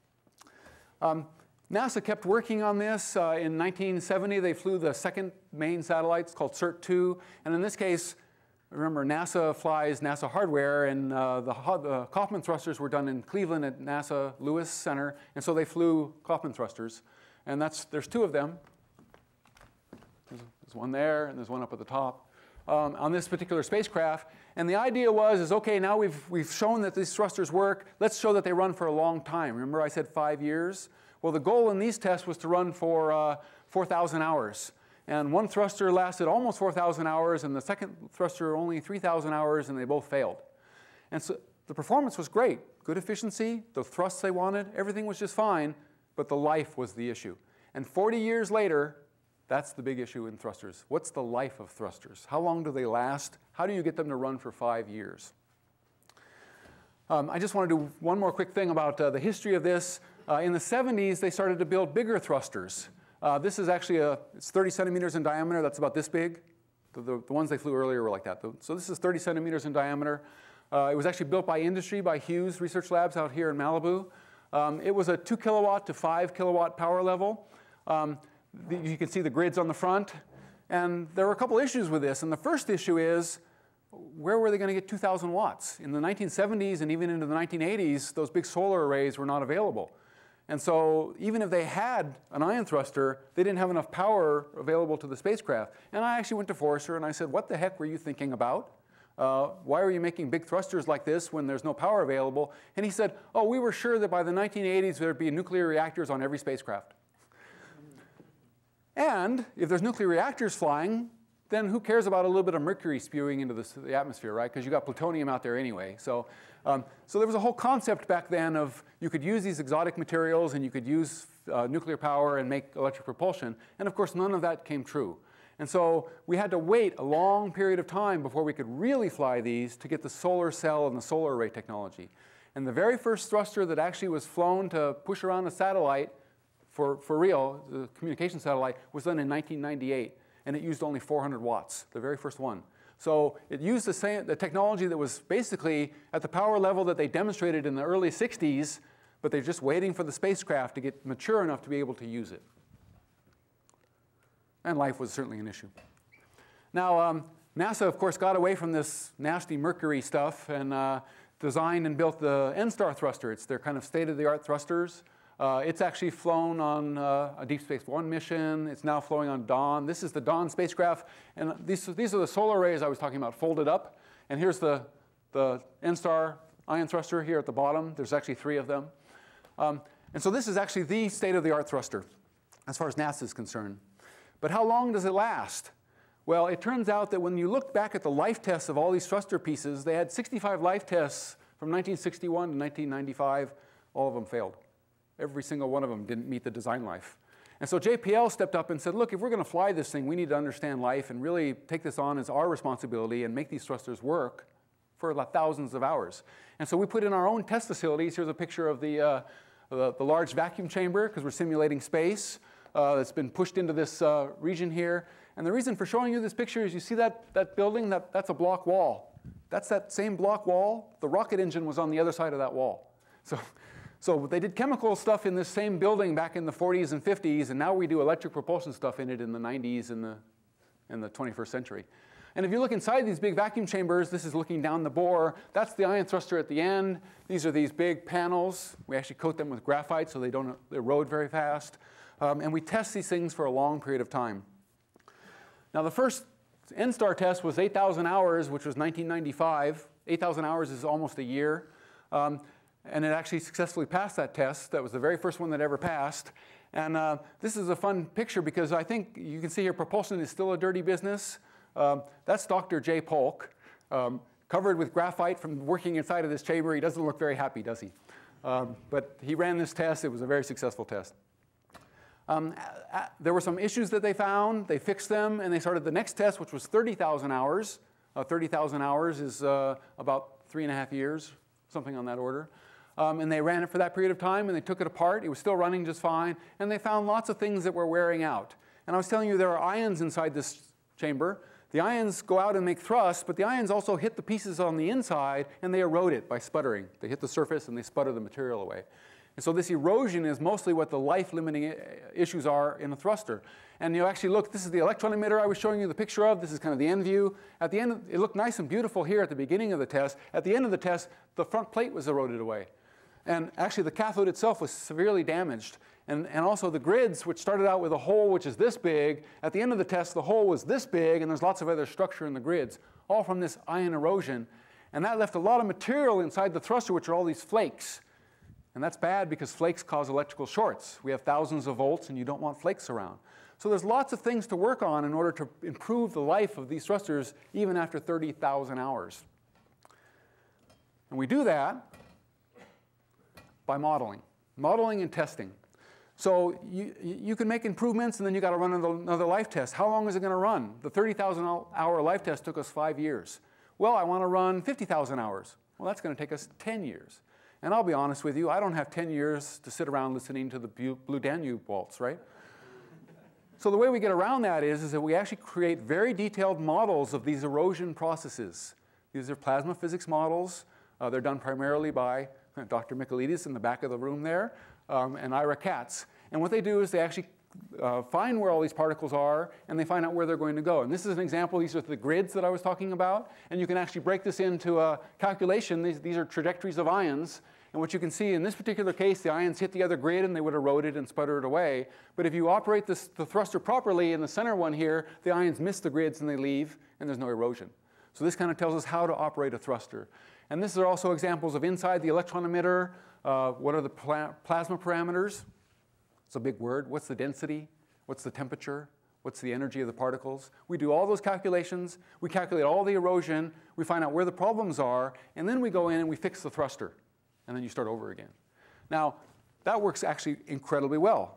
[SPEAKER 2] Um, NASA kept working on this. Uh, in nineteen seventy, they flew the second main satellite. It's called C E R T two. And in this case, remember, NASA flies NASA hardware. And uh, the, the Kaufman thrusters were done in Cleveland at NASA Lewis Center. And so they flew Kaufman thrusters. And that's, there's two of them. There's, there's one there, and there's one up at the top um, on this particular spacecraft. And the idea was, is OK, now we've, we've shown that these thrusters work. Let's show that they run for a long time. Remember I said five years? Well, the goal in these tests was to run for uh, four thousand hours. And one thruster lasted almost four thousand hours, and the second thruster only three thousand hours, and they both failed. And so the performance was great. Good efficiency, the thrusts they wanted, everything was just fine, but the life was the issue. And forty years later, that's the big issue in thrusters. What's the life of thrusters? How long do they last? How do you get them to run for five years? Um, I just want to do one more quick thing about uh, the history of this. Uh, in the seventies, they started to build bigger thrusters. Uh, this is actually a, it's thirty centimeters in diameter. That's about this big. The, the, the ones they flew earlier were like that. So this is thirty centimeters in diameter. Uh, it was actually built by industry, by Hughes Research Labs out here in Malibu. Um, it was a two kilowatt to five kilowatt power level. Um, the, you can see the grids on the front. And there were a couple issues with this. And the first issue is, where were they going to get two thousand watts? In the nineteen seventies and even into the nineteen eighties, those big solar arrays were not available. And so even if they had an ion thruster, they didn't have enough power available to the spacecraft. And I actually went to Forrester and I said, what the heck were you thinking about? Uh, why are you making big thrusters like this when there's no power available? And he said, oh, we were sure that by the nineteen eighties there'd be nuclear reactors on every spacecraft. And if there's nuclear reactors flying, then who cares about a little bit of mercury spewing into the, the atmosphere, right? Because you got plutonium out there anyway. So, um, so there was a whole concept back then of you could use these exotic materials and you could use uh, nuclear power and make electric propulsion. And of course, none of that came true. And so we had to wait a long period of time before we could really fly these to get the solar cell and the solar array technology. And the very first thruster that actually was flown to push around a satellite for, for real, the communication satellite, was done in nineteen ninety-eight. And it used only four hundred watts, the very first one. So it used the same the technology that was basically at the power level that they demonstrated in the early sixties, but they're just waiting for the spacecraft to get mature enough to be able to use it. And life was certainly an issue. Now, um, NASA, of course, got away from this nasty mercury stuff and uh, designed and built the N-STAR thruster. It's their kind of state-of-the-art thrusters. Uh, it's actually flown on uh, a Deep Space One mission. It's now flowing on Dawn. This is the Dawn spacecraft. And these, these are the solar arrays I was talking about folded up. And here's the, the N-STAR ion thruster here at the bottom. There's actually three of them. Um, and so this is actually the state-of-the-art thruster as far as NASA is concerned. But how long does it last? Well, it turns out that when you look back at the life tests of all these thruster pieces, they had sixty-five life tests from nineteen sixty-one to nineteen ninety-five. All of them failed. Every single one of them didn't meet the design life. And so J P L stepped up and said, look, if we're going to fly this thing, we need to understand life and really take this on as our responsibility and make these thrusters work for like thousands of hours. And so we put in our own test facilities. Here's a picture of the, uh, the, the large vacuum chamber, because we're simulating space. Uh, that's been pushed into this uh, region here. And the reason for showing you this picture is you see that, that building, that, that's a block wall. That's that same block wall. The rocket engine was on the other side of that wall. So, so they did chemical stuff in this same building back in the forties and fifties, and now we do electric propulsion stuff in it in the nineties and the, in the twenty-first century. And if you look inside these big vacuum chambers, this is looking down the bore. That's the ion thruster at the end. These are these big panels. We actually coat them with graphite so they don't erode very fast. Um, and we test these things for a long period of time. Now, the first N-STAR test was eight thousand hours, which was nineteen ninety-five. eight thousand hours is almost a year. Um, and it actually successfully passed that test. That was the very first one that ever passed. And uh, this is a fun picture because I think you can see here propulsion is still a dirty business. Um, that's Doctor J. Polk, um, covered with graphite from working inside of this chamber. He doesn't look very happy, does he? Um, but he ran this test. It was a very successful test. Um, uh, there were some issues that they found. They fixed them, and they started the next test, which was thirty thousand hours. Uh, thirty thousand hours is uh, about three and a half years, something on that order. Um, and they ran it for that period of time, and they took it apart. It was still running just fine. And they found lots of things that were wearing out. And I was telling you there are ions inside this chamber. The ions go out and make thrust, but the ions also hit the pieces on the inside, and they erode it by sputtering. They hit the surface, and they sputter the material away. And so this erosion is mostly what the life-limiting issues are in a thruster. And you actually look, this is the electron emitter I was showing you the picture of. This is kind of the end view. At the end, it looked nice and beautiful here at the beginning of the test. At the end of the test, the front plate was eroded away. And actually, the cathode itself was severely damaged. And, and also the grids, which started out with a hole which is this big, at the end of the test, the hole was this big, and there's lots of other structure in the grids, all from this ion erosion. And that left a lot of material inside the thruster, which are all these flakes. And that's bad because flakes cause electrical shorts. We have thousands of volts, and you don't want flakes around. So there's lots of things to work on in order to improve the life of these thrusters even after thirty thousand hours. And we do that by modeling, modeling and testing. So you, you can make improvements, and then you got to run another life test. How long is it going to run? The thirty thousand hour life test took us five years. Well, I want to run fifty thousand hours. Well, that's going to take us ten years. And I'll be honest with you, I don't have ten years to sit around listening to the Blue Danube waltz, right? So the way we get around that is, is that we actually create very detailed models of these erosion processes. These are plasma physics models. Uh, they're done primarily by Doctor Michaelides in the back of the room there, um, and Ira Katz. And what they do is they actually uh, find where all these particles are, and they find out where they're going to go. And this is an example. These are the grids that I was talking about. And you can actually break this into a calculation. These, these are trajectories of ions. And what you can see in this particular case, the ions hit the other grid, and they would erode it and sputter it away. But if you operate this, the thruster properly in the center one here, the ions miss the grids, and they leave, and there's no erosion. So this kind of tells us how to operate a thruster. And these are also examples of inside the electron emitter. Uh, what are the pla plasma parameters? It's a big word. What's the density? What's the temperature? What's the energy of the particles? We do all those calculations. We calculate all the erosion. We find out where the problems are. And then we go in and we fix the thruster. And then you start over again. Now, that works actually incredibly well,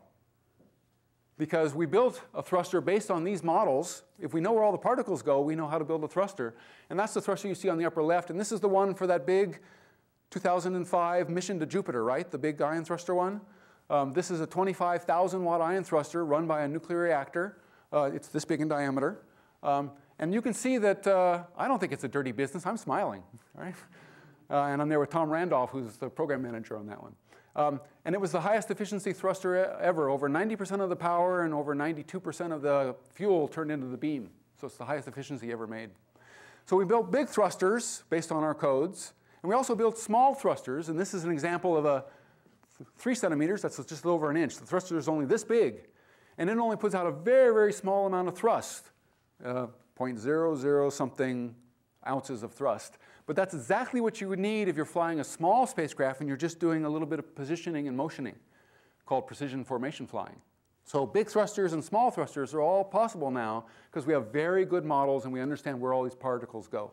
[SPEAKER 2] because we built a thruster based on these models. If we know where all the particles go, we know how to build a thruster. And that's the thruster you see on the upper left. And this is the one for that big two thousand five mission to Jupiter, right? The big ion thruster one. Um, this is a twenty-five thousand watt ion thruster run by a nuclear reactor. Uh, it's this big in diameter. Um, and you can see that uh, I don't think it's a dirty business. I'm smiling, right? Uh, and I'm there with Tom Randolph, who's the program manager on that one. Um, and it was the highest efficiency thruster ever. Over ninety percent of the power and over ninety-two percent of the fuel turned into the beam. So it's the highest efficiency ever made. So we built big thrusters based on our codes. And we also built small thrusters. And this is an example of a th three centimeters. That's just a little over an inch. The thruster is only this big. And it only puts out a very, very small amount of thrust, uh, zero point zero zero something ounces of thrust. But that's exactly what you would need if you're flying a small spacecraft and you're just doing a little bit of positioning and motioning, called precision formation flying. So big thrusters and small thrusters are all possible now because we have very good models and we understand where all these particles go.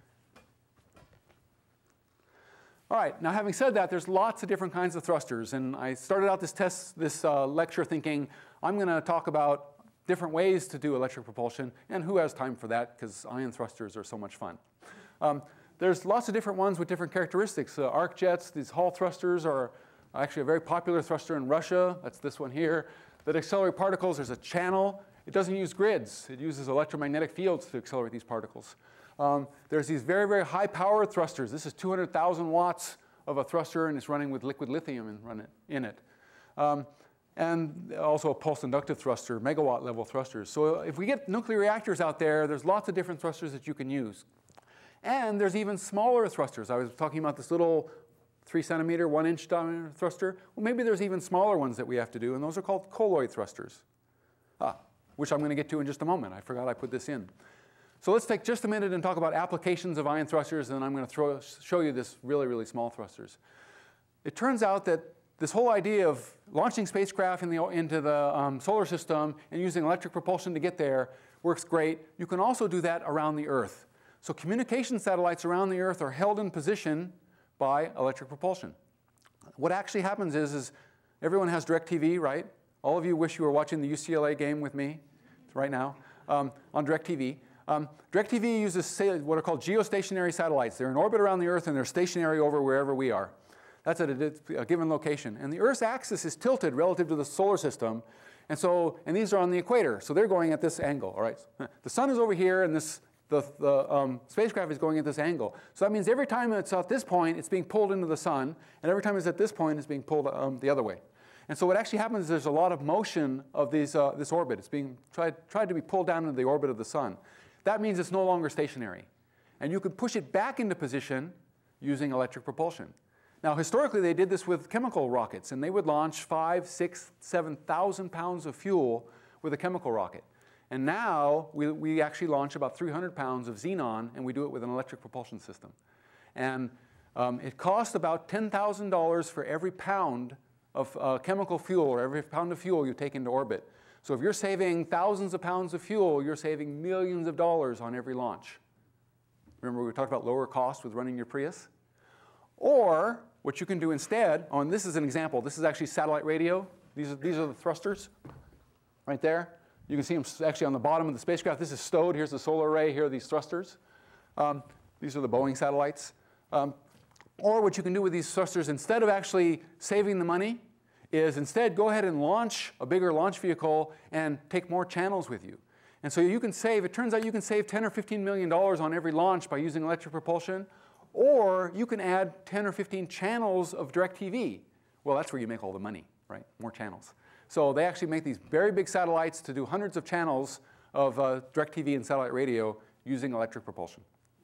[SPEAKER 2] All right, now having said that, there's lots of different kinds of thrusters. And I started out this test, this uh, lecture thinking, I'm going to talk about different ways to do electric propulsion. And who has time for that? Because ion thrusters are so much fun. Um, there's lots of different ones with different characteristics. Uh, arc jets, these Hall thrusters are actually a very popular thruster in Russia. That's this one here. That accelerate particles, there's a channel. It doesn't use grids. It uses electromagnetic fields to accelerate these particles. Um, there's these very, very high-powered thrusters. This is two hundred thousand watts of a thruster, and it's running with liquid lithium in, run it, in it. Um, and also a pulse inductive thruster, megawatt level thrusters. So if we get nuclear reactors out there, there's lots of different thrusters that you can use. And there's even smaller thrusters. I was talking about this little three centimeter, one inch diameter thruster. Well, maybe there's even smaller ones that we have to do, and those are called colloid thrusters, ah, which I'm going to get to in just a moment. I forgot I put this in. So let's take just a minute and talk about applications of ion thrusters, and then I'm going to throw, show you this really, really small thrusters. It turns out that this whole idea of launching spacecraft in the, into the um, solar system and using electric propulsion to get there works great. You can also do that around the Earth. So communication satellites around the Earth are held in position by electric propulsion. What actually happens is, is everyone has DirecTV, right? All of you wish you were watching the U C L A game with me right now um, on DirecTV. Um, DirecTV uses what are called geostationary satellites. They're in orbit around the Earth, and they're stationary over wherever we are. That's at a, a given location. And the Earth's axis is tilted relative to the solar system. And so, and these are on the equator. So they're going at this angle, all right? The sun is over here, and this, the, the um, spacecraft is going at this angle. So that means every time it's at this point, it's being pulled into the sun. And every time it's at this point, it's being pulled um, the other way. And so what actually happens is there's a lot of motion of these, uh, this orbit. It's being tried, tried to be pulled down into the orbit of the sun. That means it's no longer stationary. And you could push it back into position using electric propulsion. Now, historically, they did this with chemical rockets, and they would launch five, six, seven thousand pounds of fuel with a chemical rocket. And now we, we actually launch about three hundred pounds of xenon, and we do it with an electric propulsion system. And um, it costs about ten thousand dollars for every pound of uh, chemical fuel, or every pound of fuel you take into orbit. So if you're saving thousands of pounds of fuel, you're saving millions of dollars on every launch. Remember we talked about lower cost with running your Prius? Or what you can do instead, oh, and this is an example. This is actually satellite radio. These are, these are the thrusters right there. You can see them actually on the bottom of the spacecraft. This is stowed. Here's the solar array. Here are these thrusters. Um, these are the Boeing satellites. Um, or what you can do with these thrusters, instead of actually saving the money, is instead go ahead and launch a bigger launch vehicle and take more channels with you. And so you can save, it turns out you can save ten or fifteen million dollars on every launch by using electric propulsion. Or you can add ten or fifteen channels of DirecTV. Well, that's where you make all the money, right? More channels. So they actually make these very big satellites to do hundreds of channels of uh, DirecTV and satellite radio using electric propulsion.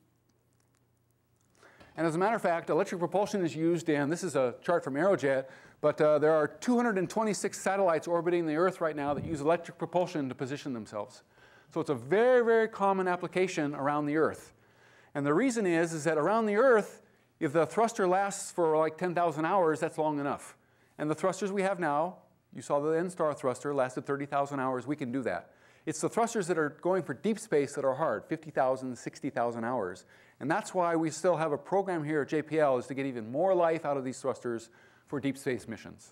[SPEAKER 2] And as a matter of fact, electric propulsion is used in, this is a chart from Aerojet, but uh, there are two hundred twenty-six satellites orbiting the Earth right now that use electric propulsion to position themselves. So it's a very, very common application around the Earth. And the reason is, is that around the Earth, if the thruster lasts for like ten thousand hours, that's long enough. And the thrusters we have now, you saw the N-star thruster lasted thirty thousand hours. We can do that. It's the thrusters that are going for deep space that are hard, fifty thousand, sixty thousand hours. And that's why we still have a program here at J P L, is to get even more life out of these thrusters for deep space missions.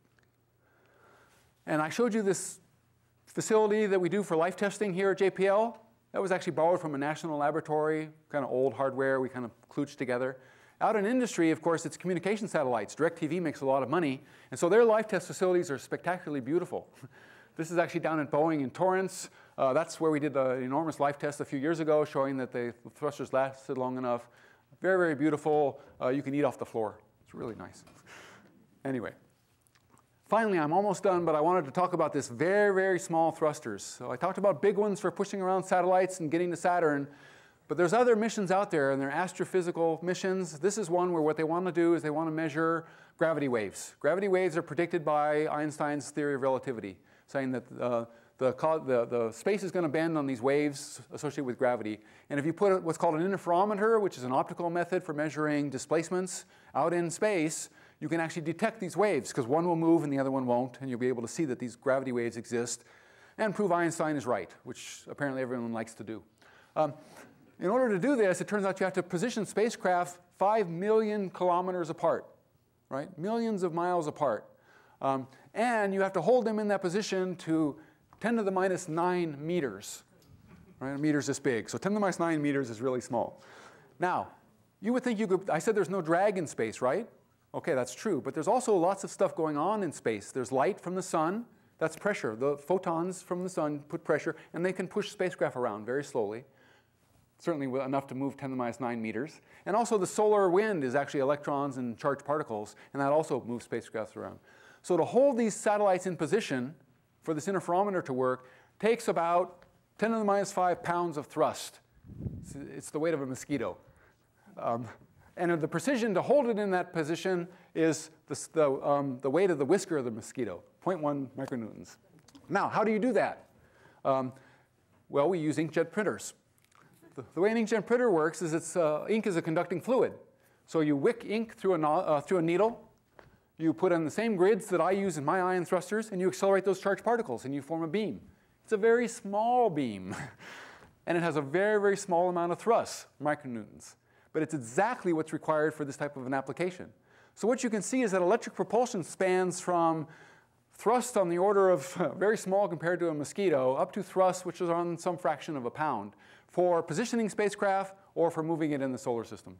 [SPEAKER 2] And I showed you this facility that we do for life testing here at J P L. That was actually borrowed from a national laboratory, kind of old hardware we kind of klooched together. Out in industry, of course, it's communication satellites. DirecTV makes a lot of money, and so their life test facilities are spectacularly beautiful. This is actually down at Boeing in Torrance. Uh, that's where we did an enormous life test a few years ago, showing that the thrusters lasted long enough. Very, very beautiful. Uh, you can eat off the floor. It's really nice. Anyway. Finally, I'm almost done, but I wanted to talk about this very, very small thrusters. So I talked about big ones for pushing around satellites and getting to Saturn, but there's other missions out there, and they're astrophysical missions. This is one where what they want to do is they want to measure gravity waves. Gravity waves are predicted by Einstein's theory of relativity, saying that uh, the, the, the space is going to bend on these waves associated with gravity. And if you put what's called an interferometer, which is an optical method for measuring displacements out in space, you can actually detect these waves, because one will move and the other one won't, and you'll be able to see that these gravity waves exist and prove Einstein is right, which apparently everyone likes to do. Um, in order to do this, it turns out you have to position spacecraft five million kilometers apart, right? Millions of miles apart. Um, and you have to hold them in that position to ten to the minus nine meters, right? A meter's this big, so ten to the minus nine meters is really small. Now, You would think you could, I said there's no drag in space, right? Okay, that's true, but there's also lots of stuff going on in space. There's light from the sun, that's pressure. The photons from the sun put pressure, and they can push spacecraft around very slowly, certainly enough to move ten to the minus nine meters. And also the solar wind is actually electrons and charged particles, and that also moves spacecraft around. So to hold these satellites in position for this interferometer to work takes about ten to the minus five pounds of thrust. It's, it's the weight of a mosquito. Um, and the precision to hold it in that position is the, the, um, the weight of the whisker of the mosquito, zero point one micronewtons. Now, how do you do that? Um, well, we use inkjet printers. The, the way an inkjet printer works is it's, uh, ink is a conducting fluid. So you wick ink through a, no uh, through a needle. You put in the same grids that I use in my ion thrusters, and you accelerate those charged particles, and you form a beam. It's a very small beam. And it has a very, very small amount of thrust, micronewtons. But it's exactly what's required for this type of an application. So what you can see is that electric propulsion spans from thrust on the order of uh, very small compared to a mosquito, up to thrust, which is on some fraction of a pound, for positioning spacecraft or for moving it in the solar system.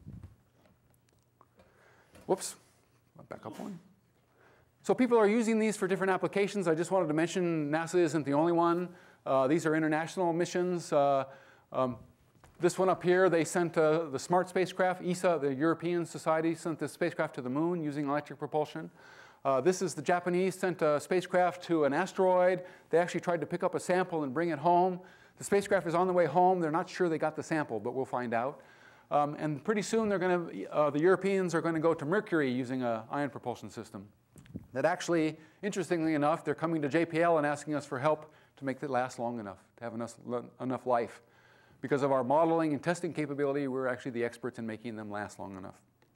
[SPEAKER 2] Whoops, back up one. So people are using these for different applications. I just wanted to mention NASA isn't the only one. Uh, these are international missions. Uh, um, this one up here, they sent uh, the SMART spacecraft. E S A, the European Society, sent the spacecraft to the moon using electric propulsion. Uh, this is the Japanese sent a spacecraft to an asteroid. They actually tried to pick up a sample and bring it home. The spacecraft is on the way home. They're not sure they got the sample, but we'll find out. Um, and pretty soon, they're going to, uh, the Europeans are going to go to Mercury using an ion propulsion system. That actually, interestingly enough, they're coming to J P L and asking us for help to make it last long enough, to have enough, enough life. Because of our modeling and testing capability, we're actually the experts in making them last long enough.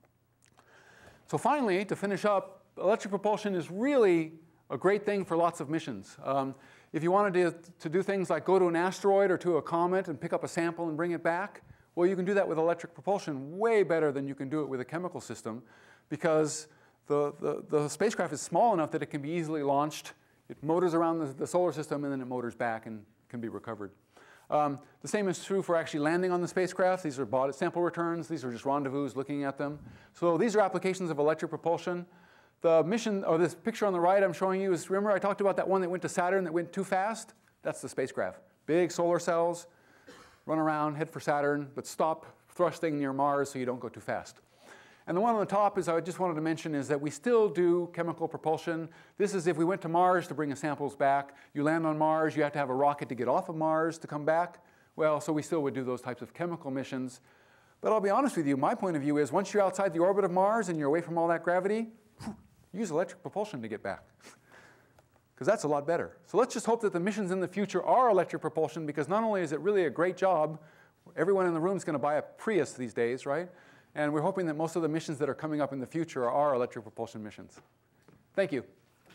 [SPEAKER 2] So finally, to finish up, electric propulsion is really a great thing for lots of missions. Um, if you wanted to, to do things like go to an asteroid or to a comet and pick up a sample and bring it back, well, you can do that with electric propulsion way better than you can do it with a chemical system, because the, the, the spacecraft is small enough that it can be easily launched. It motors around the, the solar system, and then it motors back and can be recovered. Um, the same is true for actually landing on the spacecraft. These are bought sample returns. These are just rendezvous looking at them. So these are applications of electric propulsion. The mission, or this picture on the right I'm showing you is, remember I talked about that one that went to Saturn that went too fast? That's the spacecraft. Big solar cells, run around, head for Saturn, but stop thrusting near Mars so you don't go too fast. And the one on the top is I just wanted to mention is that we still do chemical propulsion. This is if we went to Mars to bring the samples back. You land on Mars, you have to have a rocket to get off of Mars to come back. Well, so we still would do those types of chemical missions. But I'll be honest with you, my point of view is once you're outside the orbit of Mars and you're away from all that gravity, use electric propulsion to get back. Because that's a lot better. So let's just hope that the missions in the future are electric propulsion, because not only is it really a great job, everyone in the room is going to buy a Prius these days, right? And we're hoping that most of the missions that are coming up in the future are electric propulsion missions. Thank you.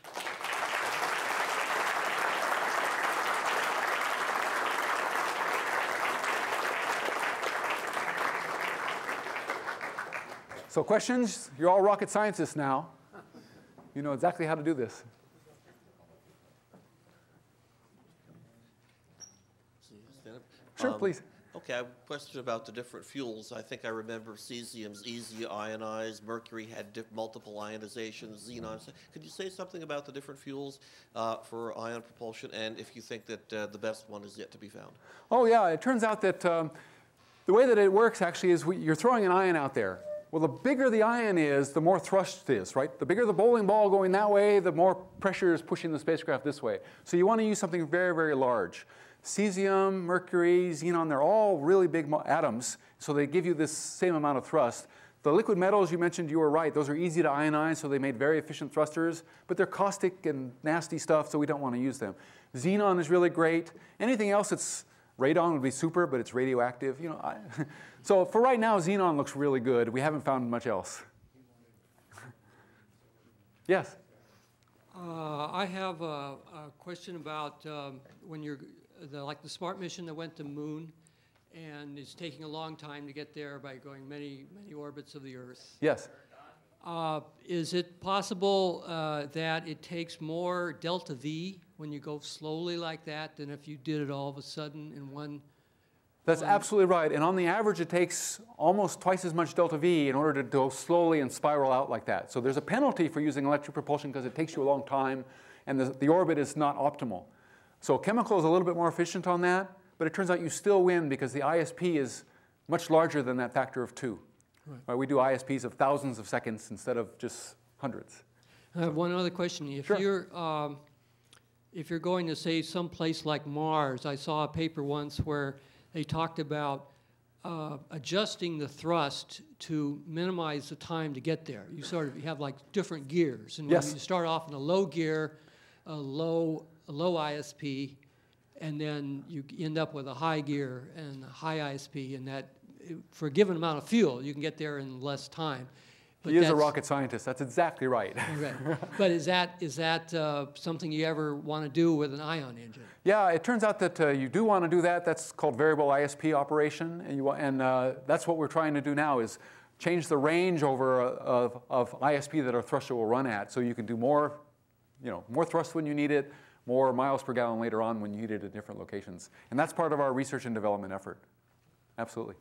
[SPEAKER 2] So questions? You're all rocket scientists now. You know exactly how to do this. Sure,
[SPEAKER 6] Um,
[SPEAKER 2] please.
[SPEAKER 6] Okay, I have a question about the different fuels. I think I remember cesium's easy ionized, mercury had di multiple ionizations, xenon. Could you say something about the different fuels uh, for ion propulsion, and if you think that uh, the best one is yet to be found?
[SPEAKER 2] Oh yeah, it turns out that um, the way that it works actually is we, you're throwing an ion out there. Well, the bigger the ion is, the more thrust it is, right? The bigger the bowling ball going that way, the more pressure is pushing the spacecraft this way. So you want to use something very, very large. Cesium, mercury, xenon, they're all really big atoms, so they give you this same amount of thrust. The liquid metals you mentioned, you were right. Those are easy to ionize, so they made very efficient thrusters, but they're caustic and nasty stuff, so we don't want to use them. Xenon is really great. Anything else that's radon would be super, but it's radioactive. You know, I, so for right now, xenon looks really good. We haven't found much else. Yes?
[SPEAKER 7] Uh, I have a, a question about um, when you're, the, like the SMART mission that went to moon, and it's taking a long time to get there by going many, many orbits of the Earth.
[SPEAKER 2] Yes.
[SPEAKER 7] Uh, is it possible uh, that it takes more delta V when you go slowly like that than if you did it all of a sudden in one
[SPEAKER 2] That's absolutely right. And on the average, it takes almost twice as much delta V in order to go slowly and spiral out like that. So there's a penalty for using electric propulsion because it takes you a long time, and the, the orbit is not optimal. So chemical is a little bit more efficient on that, but it turns out you still win because the I S P is much larger than that factor of two. Right. Right, we do I S Ps of thousands of seconds instead of just hundreds.
[SPEAKER 7] I have one other question. If
[SPEAKER 2] Sure.
[SPEAKER 7] you're um, if you're going to say some place like Mars, I saw a paper once where they talked about uh, adjusting the thrust to minimize the time to get there. You sort of you have like different gears, and
[SPEAKER 2] Yes.
[SPEAKER 7] when you start off in a low gear, a low a low I S P, and then you end up with a high gear and a high I S P, and that for a given amount of fuel, you can get there in less time. But
[SPEAKER 2] he is a
[SPEAKER 7] that's-
[SPEAKER 2] rocket scientist. That's exactly right.
[SPEAKER 7] Right. But is that is that uh, something you ever want to do with an ion engine?
[SPEAKER 2] Yeah, it turns out that uh, you do want to do that. That's called variable I S P operation, and, you, wa- and uh, that's what we're trying to do now is change the range over uh, of, of I S P that our thruster will run at, so you can do more, you know, more thrust when you need it, more miles per gallon later on when you need it at different locations, and that's part of our research and development effort. Absolutely.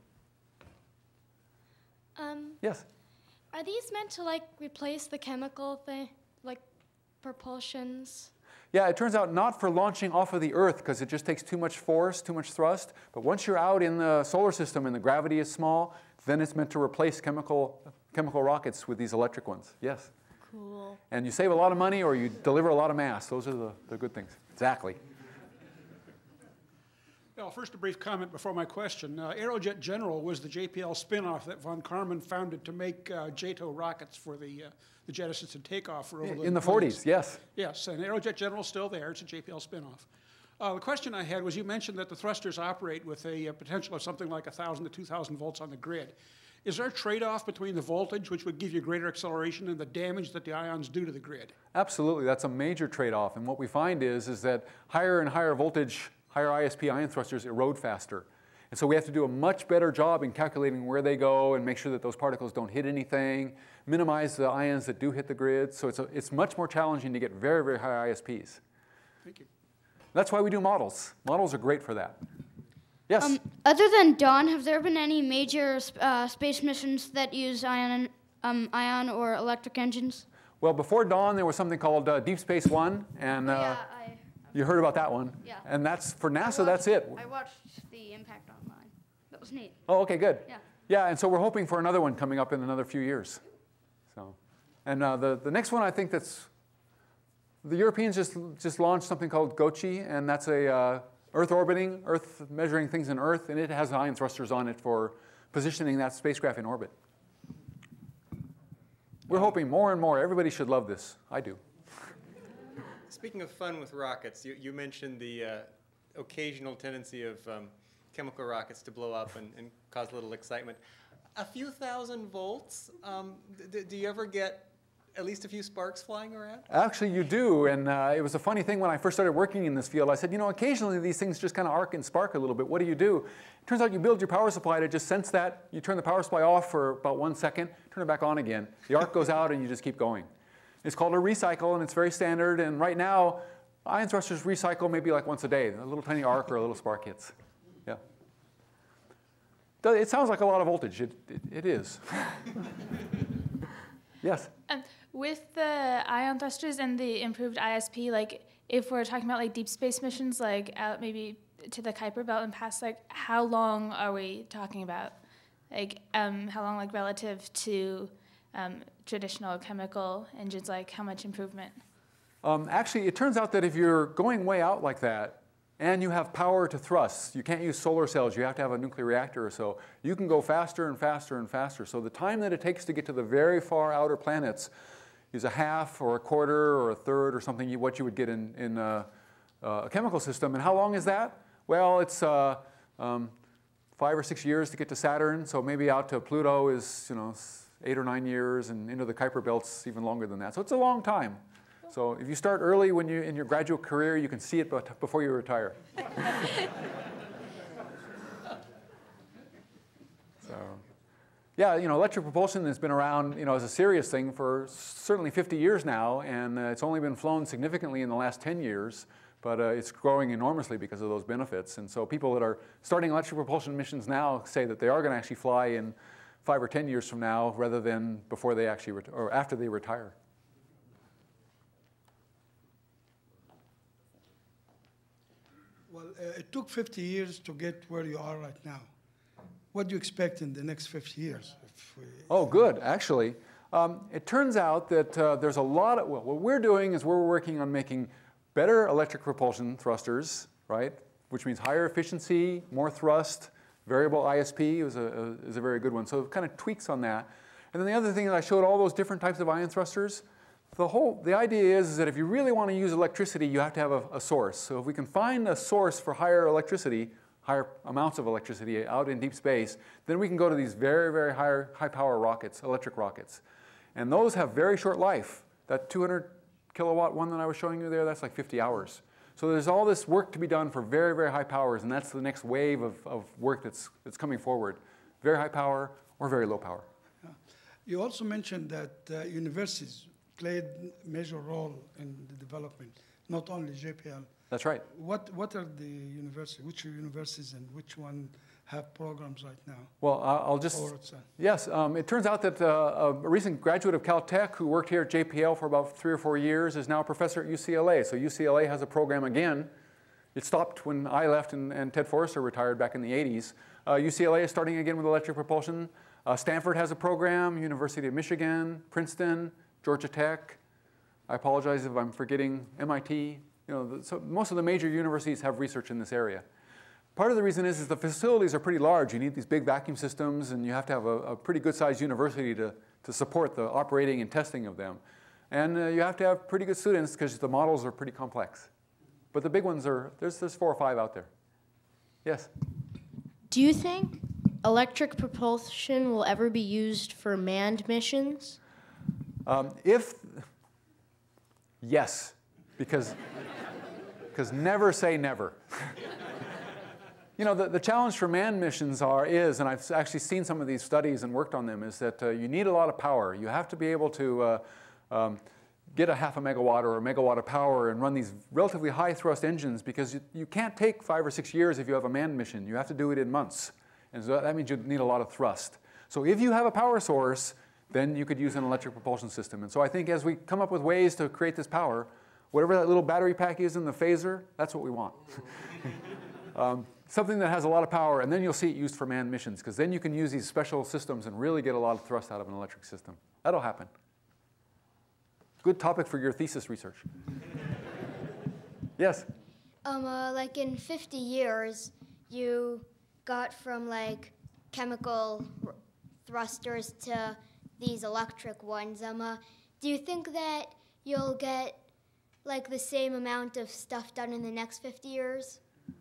[SPEAKER 8] Um,
[SPEAKER 2] Yes.
[SPEAKER 8] Are these meant to like replace the chemical thing, like propulsions?
[SPEAKER 2] Yeah, it turns out not for launching off of the Earth because it just takes too much force, too much thrust. But once you're out in the solar system and the gravity is small, then it's meant to replace chemical, chemical rockets with these electric ones. Yes.
[SPEAKER 8] Cool.
[SPEAKER 2] And you save a lot of money or you deliver a lot of mass. Those are the, the good things. Exactly.
[SPEAKER 9] Well, first a brief comment before my question. Uh, Aerojet General was the J P L spinoff that von Kármán founded to make uh, J T O rockets for the, uh, the Genesis and takeoff for over
[SPEAKER 2] In the forties, yes.
[SPEAKER 9] Yes, and Aerojet General is still there. It's a J P L spinoff. Uh, the question I had was you mentioned that the thrusters operate with a, a potential of something like one thousand to two thousand volts on the grid. Is there a trade-off between the voltage, which would give you greater acceleration, and the damage that the ions do to the grid?
[SPEAKER 2] Absolutely. That's a major trade-off. And what we find is, is that higher and higher voltage, higher I S P ion thrusters erode faster. And so we have to do a much better job in calculating where they go and make sure that those particles don't hit anything, minimize the ions that do hit the grid. So it's, a, it's much more challenging to get very, very high I S Ps.
[SPEAKER 9] Thank you.
[SPEAKER 2] That's why we do models. Models are great for that. Yes?
[SPEAKER 10] Um, other than Dawn, have there been any major uh, space missions that use ion, um, ion or electric engines?
[SPEAKER 2] Well, before Dawn, there was something called uh, Deep Space One. And uh,
[SPEAKER 10] yeah, I,
[SPEAKER 2] you heard about that one.
[SPEAKER 10] Yeah.
[SPEAKER 2] And that's for NASA,
[SPEAKER 10] watched,
[SPEAKER 2] that's it.
[SPEAKER 10] I watched the impact online. That was neat.
[SPEAKER 2] Oh, okay, good.
[SPEAKER 10] Yeah.
[SPEAKER 2] Yeah, and so we're hoping for another one coming up in another few years. So, and uh, the, the next one I think that's, the Europeans just, just launched something called GOCHI, and that's a uh, Earth orbiting, Earth measuring things in Earth, and it has ion thrusters on it for positioning that spacecraft in orbit. We're hoping more and more. Everybody should love this. I do.
[SPEAKER 11] Speaking of fun with rockets, you, you mentioned the uh, occasional tendency of um, chemical rockets to blow up and, and cause a little excitement. A few thousand volts, um, d do you ever get at least a few sparks flying around?
[SPEAKER 2] Actually, you do, and uh, it was a funny thing when I first started working in this field. I said, you know, occasionally these things just kind of arc and spark a little bit. What do you do? It turns out you build your power supply to just sense that. You turn the power supply off for about one second, turn it back on again. The arc goes out, and you just keep going. It's called a recycle, and it's very standard. And right now, ion thrusters recycle maybe like once a day. A little tiny arc or a little spark hits. Yeah. It sounds like a lot of voltage. It, it, it is. Yes?
[SPEAKER 12] Um, with the ion thrusters and the improved I S P, like if we're talking about like deep space missions, like out maybe to the Kuiper Belt and past, like how long are we talking about? Like um, how long, like relative to um, traditional chemical engines, like how much improvement?
[SPEAKER 2] Um, actually, it turns out that if you're going way out like that, and you have power to thrust, you can't use solar cells, you have to have a nuclear reactor or so, you can go faster and faster and faster. So the time that it takes to get to the very far outer planets is a half or a quarter or a third or something, what you would get in, in a, a chemical system. And how long is that? Well, it's uh, um, five or six years to get to Saturn, so maybe out to Pluto is, you know, eight or nine years, and into the Kuiper Belt's even longer than that. So it's a long time. So if you start early when you in your graduate career, you can see it before you retire. So, yeah, you know, electric propulsion has been around, you know, as a serious thing for certainly fifty years now, and uh, it's only been flown significantly in the last ten years. But uh, it's growing enormously because of those benefits. And so people that are starting electric propulsion missions now say that they are going to actually fly in five or ten years from now rather than before they actually, ret or after they retire.
[SPEAKER 13] Well, uh, it took fifty years to get where you are right now. What do you expect in the next fifty years? If we,
[SPEAKER 2] oh, good, actually. Um, it turns out that uh, there's a lot of, well, what we're doing is we're working on making better electric propulsion thrusters, right? Which means higher efficiency, more thrust, variable I S P is a, is a very good one. So it kind of tweaks on that. And then the other thing is I showed all those different types of ion thrusters. The whole, the idea is, is that if you really want to use electricity, you have to have a, a source. So if we can find a source for higher electricity, higher amounts of electricity out in deep space, then we can go to these very, very high, high power rockets, electric rockets. And those have very short life. That two hundred kilowatt one that I was showing you there, that's like fifty hours. So there's all this work to be done for very, very high powers, and that's the next wave of, of work that's, that's coming forward. Very high power or very low power.
[SPEAKER 13] Yeah. You also mentioned that uh, universities played a major role in the development, not only J P L.
[SPEAKER 2] That's right.
[SPEAKER 13] What, what are the universities, which universities and which one have programs right now?
[SPEAKER 2] Well, I'll just, yes, um, it turns out that uh, a recent graduate of Caltech who worked here at J P L for about three or four years is now a professor at U C L A. So U C L A has a program again. It stopped when I left and, and Ted Forrester retired back in the eighties. Uh, U C L A is starting again with electric propulsion. Uh, Stanford has a program, University of Michigan, Princeton, Georgia Tech. I apologize if I'm forgetting M I T. You know, the, so most of the major universities have research in this area. Part of the reason is, is the facilities are pretty large. You need these big vacuum systems, and you have to have a, a pretty good-sized university to, to support the operating and testing of them. And uh, you have to have pretty good students because the models are pretty complex. But the big ones are, there's, there's four or five out there. Yes?
[SPEAKER 14] Do you think electric propulsion will ever be used for manned missions?
[SPEAKER 2] Um, if, yes, because, because never say never. You know, the, the challenge for manned missions are, is, and I've actually seen some of these studies and worked on them, is that uh, you need a lot of power. You have to be able to uh, um, get a half a megawatt or a megawatt of power and run these relatively high thrust engines because you, you can't take five or six years if you have a manned mission. You have to do it in months. And so that means you need a lot of thrust. So if you have a power source, then you could use an electric propulsion system. And so I think as we come up with ways to create this power, whatever that little battery pack is in the phaser, that's what we want. um, something that has a lot of power, and then you'll see it used for manned missions, because then you can use these special systems and really get a lot of thrust out of an electric system. That'll happen. Good topic for your thesis research. Yes?
[SPEAKER 15] Um, uh, like in fifty years, you got from like chemical thrusters to these electric ones. Um, uh, do you think that you'll get like the same amount of stuff done in the next fifty years?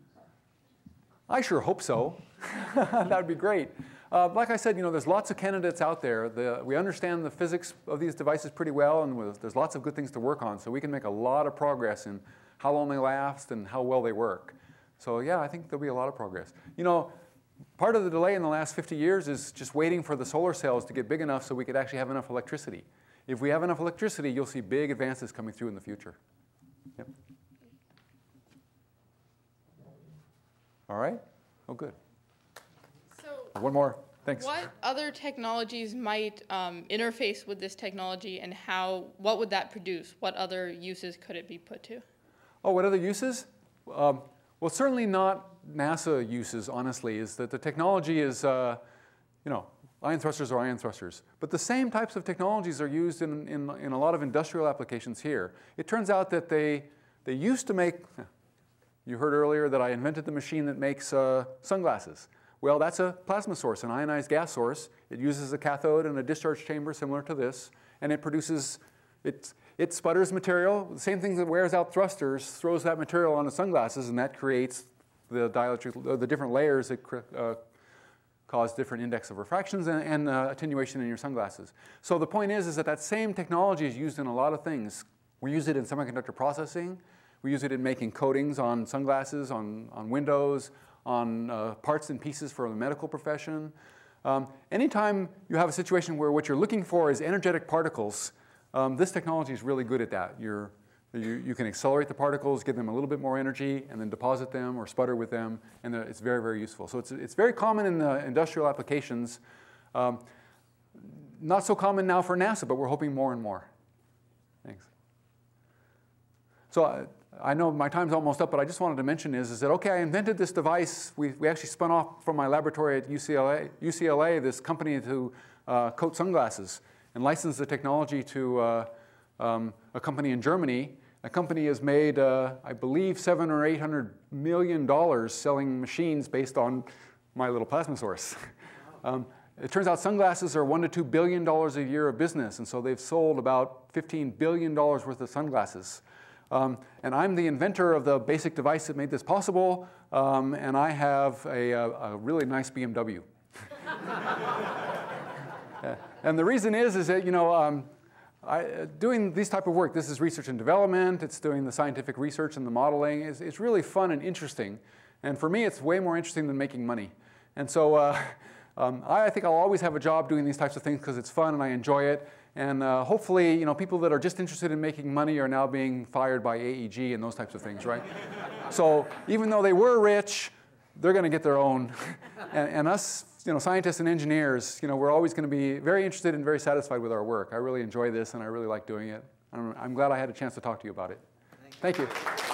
[SPEAKER 2] I sure hope so. That would be great. Uh, like I said, you know, there's lots of candidates out there. The, we understand the physics of these devices pretty well, and there's lots of good things to work on. So we can make a lot of progress in how long they last and how well they work. So yeah, I think there'll be a lot of progress. You know, part of the delay in the last fifty years is just waiting for the solar cells to get big enough so we could actually have enough electricity. If we have enough electricity, you'll see big advances coming through in the future. Yep. All right? Oh, good.
[SPEAKER 16] So
[SPEAKER 2] one more. Thanks.
[SPEAKER 16] What other technologies might um, interface with this technology, and how? What would that produce? What other uses could it be put to?
[SPEAKER 2] Oh, what other uses? Um, well, certainly not NASA uses, honestly, is that the technology is, uh, you know, ion thrusters are ion thrusters. But the same types of technologies are used in, in, in a lot of industrial applications here. It turns out that they, they used to make, you heard earlier that I invented the machine that makes uh, sunglasses. Well, that's a plasma source, an ionized gas source. It uses a cathode and a discharge chamber similar to this, and it produces, it, it sputters material. The same thing that wears out thrusters throws that material onto sunglasses, and that creates the dielectric, the different layers that uh, cause different index of refractions and, and uh, attenuation in your sunglasses. So the point is, is that that same technology is used in a lot of things. We use it in semiconductor processing. We use it in making coatings on sunglasses, on, on windows, on uh, parts and pieces for the medical profession. Um, anytime you have a situation where what you're looking for is energetic particles, um, this technology is really good at that. You're, You, you can accelerate the particles, give them a little bit more energy, and then deposit them or sputter with them, and it's very, very useful. So it's, it's very common in the industrial applications. Um, not so common now for NASA, but we're hoping more and more. Thanks. So I, I know my time's almost up, but I just wanted to mention is, is that, okay, I invented this device. We, we actually spun off from my laboratory at U C L A, U C L A this company to uh, coat sunglasses and license the technology to uh, um, a company in Germany. A company has made, uh, I believe, seven or eight hundred million dollars selling machines based on my little plasma source. um, it turns out sunglasses are one to two billion dollars a year of business, and so they've sold about fifteen billion dollars worth of sunglasses. Um, and I'm the inventor of the basic device that made this possible, um, and I have a, a, a really nice B M W. yeah. And the reason is, is that you know. Um, I, uh, doing this type of work, this is research and development, it's doing the scientific research and the modeling, it's, it's really fun and interesting. And for me, it's way more interesting than making money. And so uh, um, I, I think I'll always have a job doing these types of things because it's fun and I enjoy it. And uh, hopefully, you know, people that are just interested in making money are now being fired by A E G and those types of things, right? So even though they were rich, they're going to get their own. and, and us, you know, scientists and engineers, you know, we're always going to be very interested and very satisfied with our work. I really enjoy this, and I really like doing it. I'm, I'm glad I had a chance to talk to you about it. Thank you. Thank you.